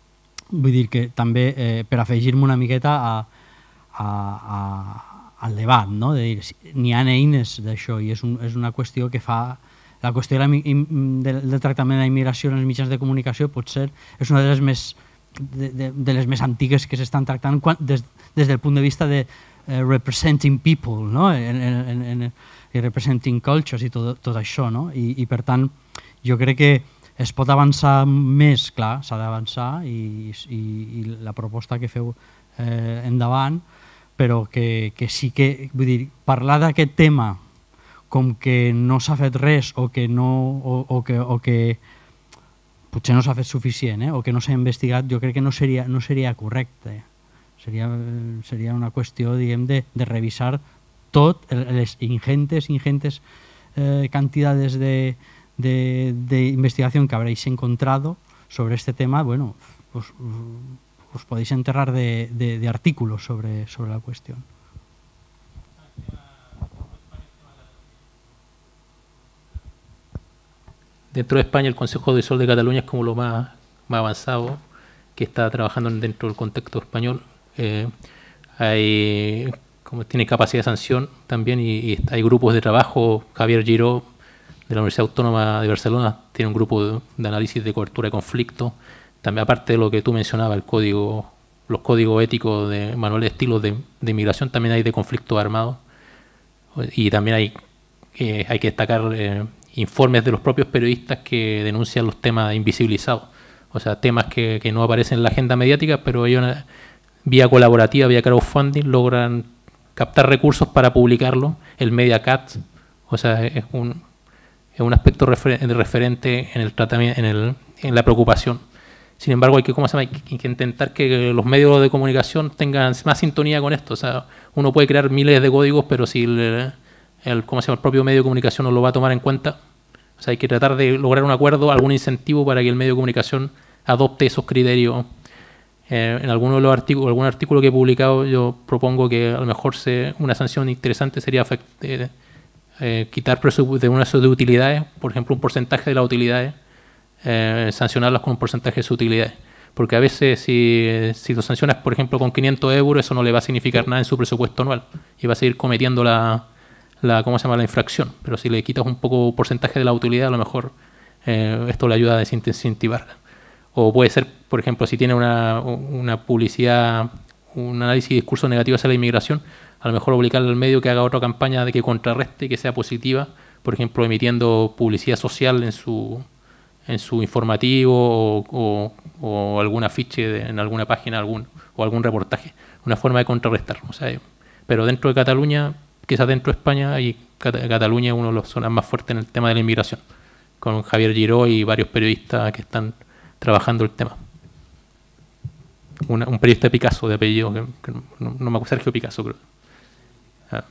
vull dir que també eh, per afegir-me una miqueta a, a, a, al debat, no? De dir, n'hi ha eines d'això i és, un, és una qüestió que fa... La qüestió de la, del, del tractament de la immigració en els mitjans de comunicació potser és una de les més, de, de, de les més antigues que s'estan tractant quan, des, des del punt de vista de uh, representing people, no? en, en, en, i representing cultures i tot, tot això. No? I, I per tant, jo crec que es pot avançar més, clar, s'ha d'avançar i, i, i la proposta que feu eh, endavant, però que, que sí que, vull dir, parlar d'aquest tema com que no s'ha fet res o que, no, o, o que, o que potser no s'ha fet suficient, eh? O que no s'ha investigat, jo crec que no seria, no seria correcte. Seria, seria una qüestió, diguem, de, de revisar tot, les ingentes, ingentes eh, cantidades de, de, de investigación que habréis encontrado sobre este tema. Bueno, os, os podéis enterrar de, de, de artículos sobre, sobre la cuestión. Dentro de España, el Consejo Audiovisual de Cataluña es como lo más, más avanzado que está trabajando dentro del contexto español. Eh, hay, como tiene capacidad de sanción también y, y hay grupos de trabajo. Javier Giró, de la Universidad Autónoma de Barcelona, tiene un grupo de, de análisis de cobertura de conflicto. También, aparte de lo que tú mencionabas, el código, los códigos éticos de manuales de estilos de, de inmigración, también hay de conflictos armados. Y también hay, eh, hay que destacar eh, informes de los propios periodistas que denuncian los temas invisibilizados. O sea, temas que, que no aparecen en la agenda mediática, pero ellos, vía colaborativa, vía crowdfunding, logran captar recursos para publicarlo. El MediaCat, o sea, es un, es un aspecto refer referente en el tratamiento, en, el, en la preocupación. Sin embargo, hay que, ¿cómo se llama? Hay que intentar que los medios de comunicación tengan más sintonía con esto. O sea, uno puede crear miles de códigos, pero si el, el, ¿cómo se llama? El propio medio de comunicación no lo va a tomar en cuenta, o sea, hay que tratar de lograr un acuerdo, algún incentivo para que el medio de comunicación adopte esos criterios. Eh, en alguno de los artículos, algún artículo que he publicado, yo propongo que a lo mejor se, una sanción interesante sería eh, eh, quitar de una de utilidades, por ejemplo, un porcentaje de las utilidades, eh, sancionarlas con un porcentaje de sus utilidades. Porque a veces si, si lo sancionas, por ejemplo, con quinientos euros, eso no le va a significar nada en su presupuesto anual y va a seguir cometiendo la, la, ¿cómo se llama? La infracción. Pero si le quitas un poco porcentaje de la utilidad, a lo mejor eh, esto le ayuda a desincentivar. O puede ser, por ejemplo, si tiene una, una publicidad, un análisis y discurso negativo hacia la inmigración, a lo mejor obligarle al medio que haga otra campaña de que contrarreste, que sea positiva, por ejemplo, emitiendo publicidad social en su, en su informativo o, o, o algún afiche de, en alguna página algún, o algún reportaje. Una forma de contrarrestar. O sea, pero dentro de Cataluña, quizás dentro de España, y Cataluña es uno de los zonas más fuertes en el tema de la inmigración, con Javier Giró y varios periodistas que están trabajando el tema. Una, un periodista de Picasso, de apellido, que, que no, no me acuerdo, Sergio Picasso, creo. Ah.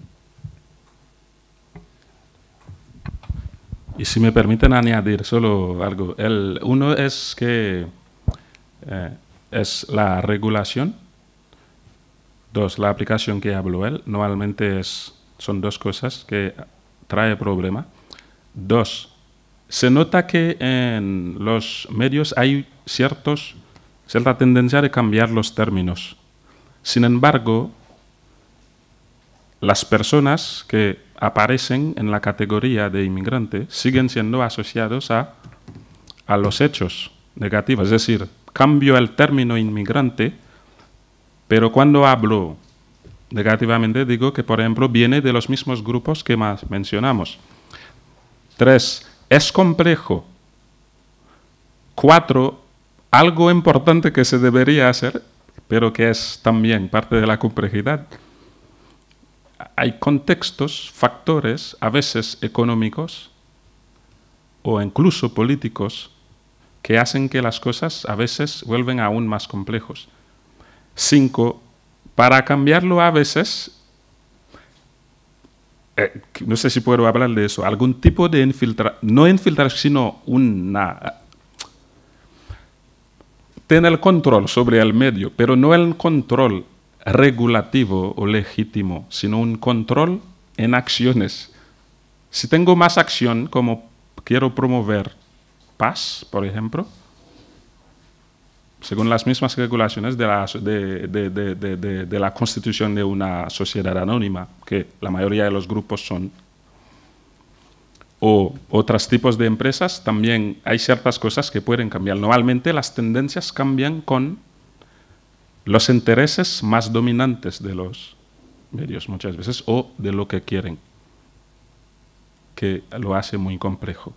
Y si me permiten añadir solo algo. El, uno es que eh, es la regulación. Dos, la aplicación que habló él. Normalmente es, son dos cosas que trae problema. Dos, se nota que en los medios hay ciertos, cierta tendencia de cambiar los términos. Sin embargo, las personas que aparecen en la categoría de inmigrante siguen siendo asociados a, a los hechos negativos. Es decir, cambio el término inmigrante, pero cuando hablo negativamente digo que, por ejemplo, viene de los mismos grupos que más mencionamos. Tres, es complejo. Cuatro, algo importante que se debería hacer, pero que es también parte de la complejidad. Hay contextos, factores, a veces económicos o incluso políticos, que hacen que las cosas a veces vuelven aún más complejos. Cinco, para cambiarlo a veces, eh, no sé si puedo hablar de eso, algún tipo de infiltración, no infiltración, sino una... tener el control sobre el medio, pero no el control regulativo o legítimo, sino un control en acciones. Si tengo más acción, como quiero promover paz, por ejemplo, según las mismas regulaciones de la, de, de, de, de, de, de la constitución de una sociedad anónima, que la mayoría de los grupos son. O otros tipos de empresas, también hay ciertas cosas que pueden cambiar. Normalmente las tendencias cambian con los intereses más dominantes de los medios muchas veces, o de lo que quieren, que lo hace muy complejo.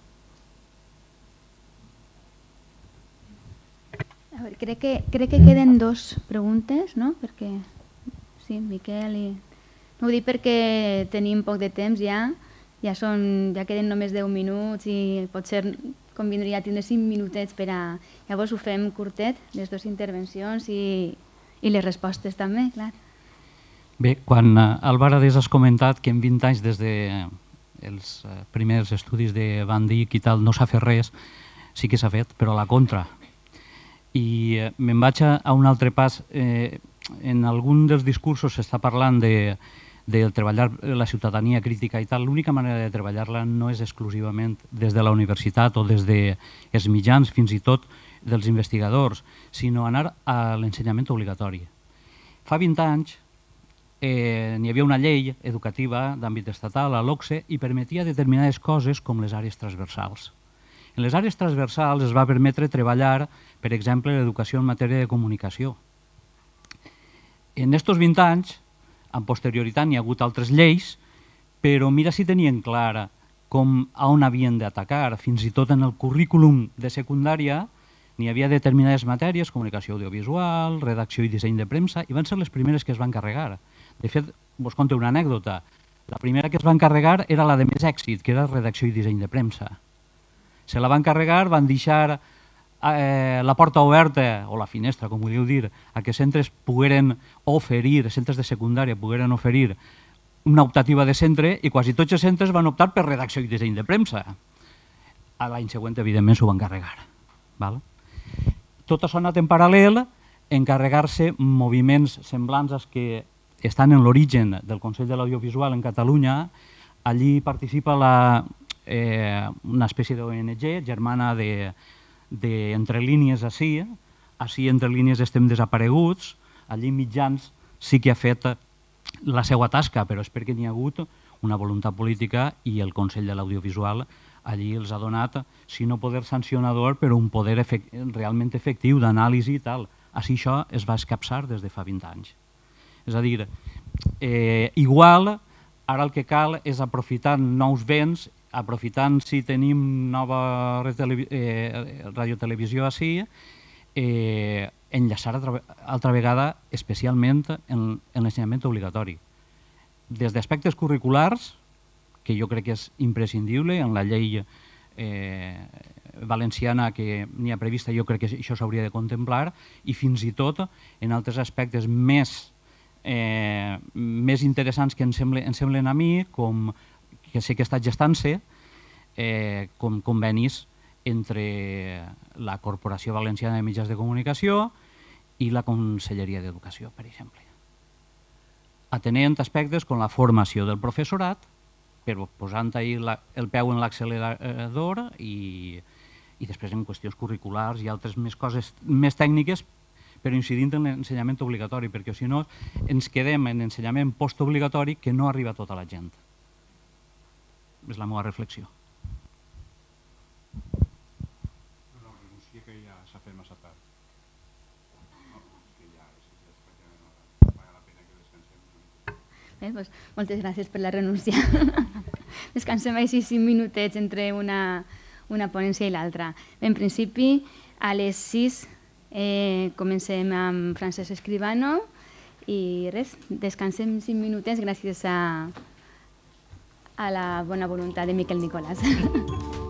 A ver, crec que, crec que queden dos preguntes, no? Perquè, sí, Miquel i... No ho dic perquè tenim poc de temps ja, ja, són, ja queden només deu minuts i potser convindria tindre cinc minutets per a... Llavors ho fem curtet, les dues intervencions i, i les respostes també, clar. Bé, quan Álvarez has comentat que en vint anys des dels primers estudis de Van Dijk i tal no s'ha fet res, sí que s'ha fet, però a la contra. I me'n vaig a un altre pas. En algun dels discursos s'està parlant de, de treballar la ciutadania crítica i tal. L'única manera de treballar-la no és exclusivament des de la universitat o des dels mitjans, fins i tot dels investigadors, sinó anar a l'ensenyament obligatori. Fa vint anys eh, n'hi havia una llei educativa d'àmbit estatal, la LOCSE, i permetia determinades coses com les àrees transversals. En les àrees transversals es va permetre treballar, per exemple, l'educació en matèria de comunicació. En aquests vint anys, en posterioritat n'hi ha hagut altres lleis, però mira si tenien clara com a on havien d'atacar. Fins i tot en el currículum de secundària n'hi havia determinades matèries, comunicació audiovisual, redacció i disseny de premsa, i van ser les primeres que es van carregar. De fet, vos conto una anècdota. La primera que es van carregar era la de més èxit, que era redacció i disseny de premsa. Se la van carregar, van deixar eh, la porta oberta, o la finestra, com volíeu dir, a que centres pogueren oferir, centres de secundària pogueren oferir una optativa de centre, i quasi tots els centres van optar per redacció i disseny de premsa. A l'any següent, evidentment, s'ho van carregar. Val? Tot això ha anat en paral·lel, encarregar-se moviments semblants als que estan en l'origen del Consell de l'Audiovisual en Catalunya. Allí participa la... Eh, una espècie d'O N G germana de, de Entre Línies Ací. Ací Entre Línies estem desapareguts. Allí Mitjans sí que ha fet la seva tasca, però és perquè n'hi ha hagut una voluntat política i el Consell de l'Audiovisual allí els ha donat, si no poder sancionador, però un poder efect, realment efectiu d'anàlisi i tal. Així això es va escapçar des de fa vint anys. És a dir, eh, igual ara el que cal és aprofitar nous vents, aprofitant si tenim nova eh, radiotelevisió així, eh, enllaçar altra, altra vegada especialment en, en l'ensenyament obligatori. Des d'aspectes curriculars, que jo crec que és imprescindible, en la llei eh, valenciana que n'hi ha prevista, jo crec que això s'hauria de contemplar, i fins i tot en altres aspectes més, eh, més interessants que em semblen, em semblen a mi, com que sé que està gestant-se, eh, com convenis entre la Corporació Valenciana de Mitjans de Comunicació i la Conselleria d'Educació, per exemple. Atenent aspectes com la formació del professorat, però posant ahí la, el peu en l'accelerador i, i després en qüestions curriculars i altres més coses més tècniques, però incidint en l'ensenyament obligatori, perquè si no ens quedem en ensenyament postobligatori que no arriba a tota la gent. És la meva reflexió. No, renuncio que ja s'ha fet massa tard. No, que ja val la pena que descansem. Bé, doncs, moltes gràcies per la renúncia. Descansem així cinc minutets entre una, una ponència i l'altra. En principi, a les sis eh, comencem amb Francesc Escribano i res, descansem cinc minutets gràcies a a la bona voluntat de Miquel Nicolàs.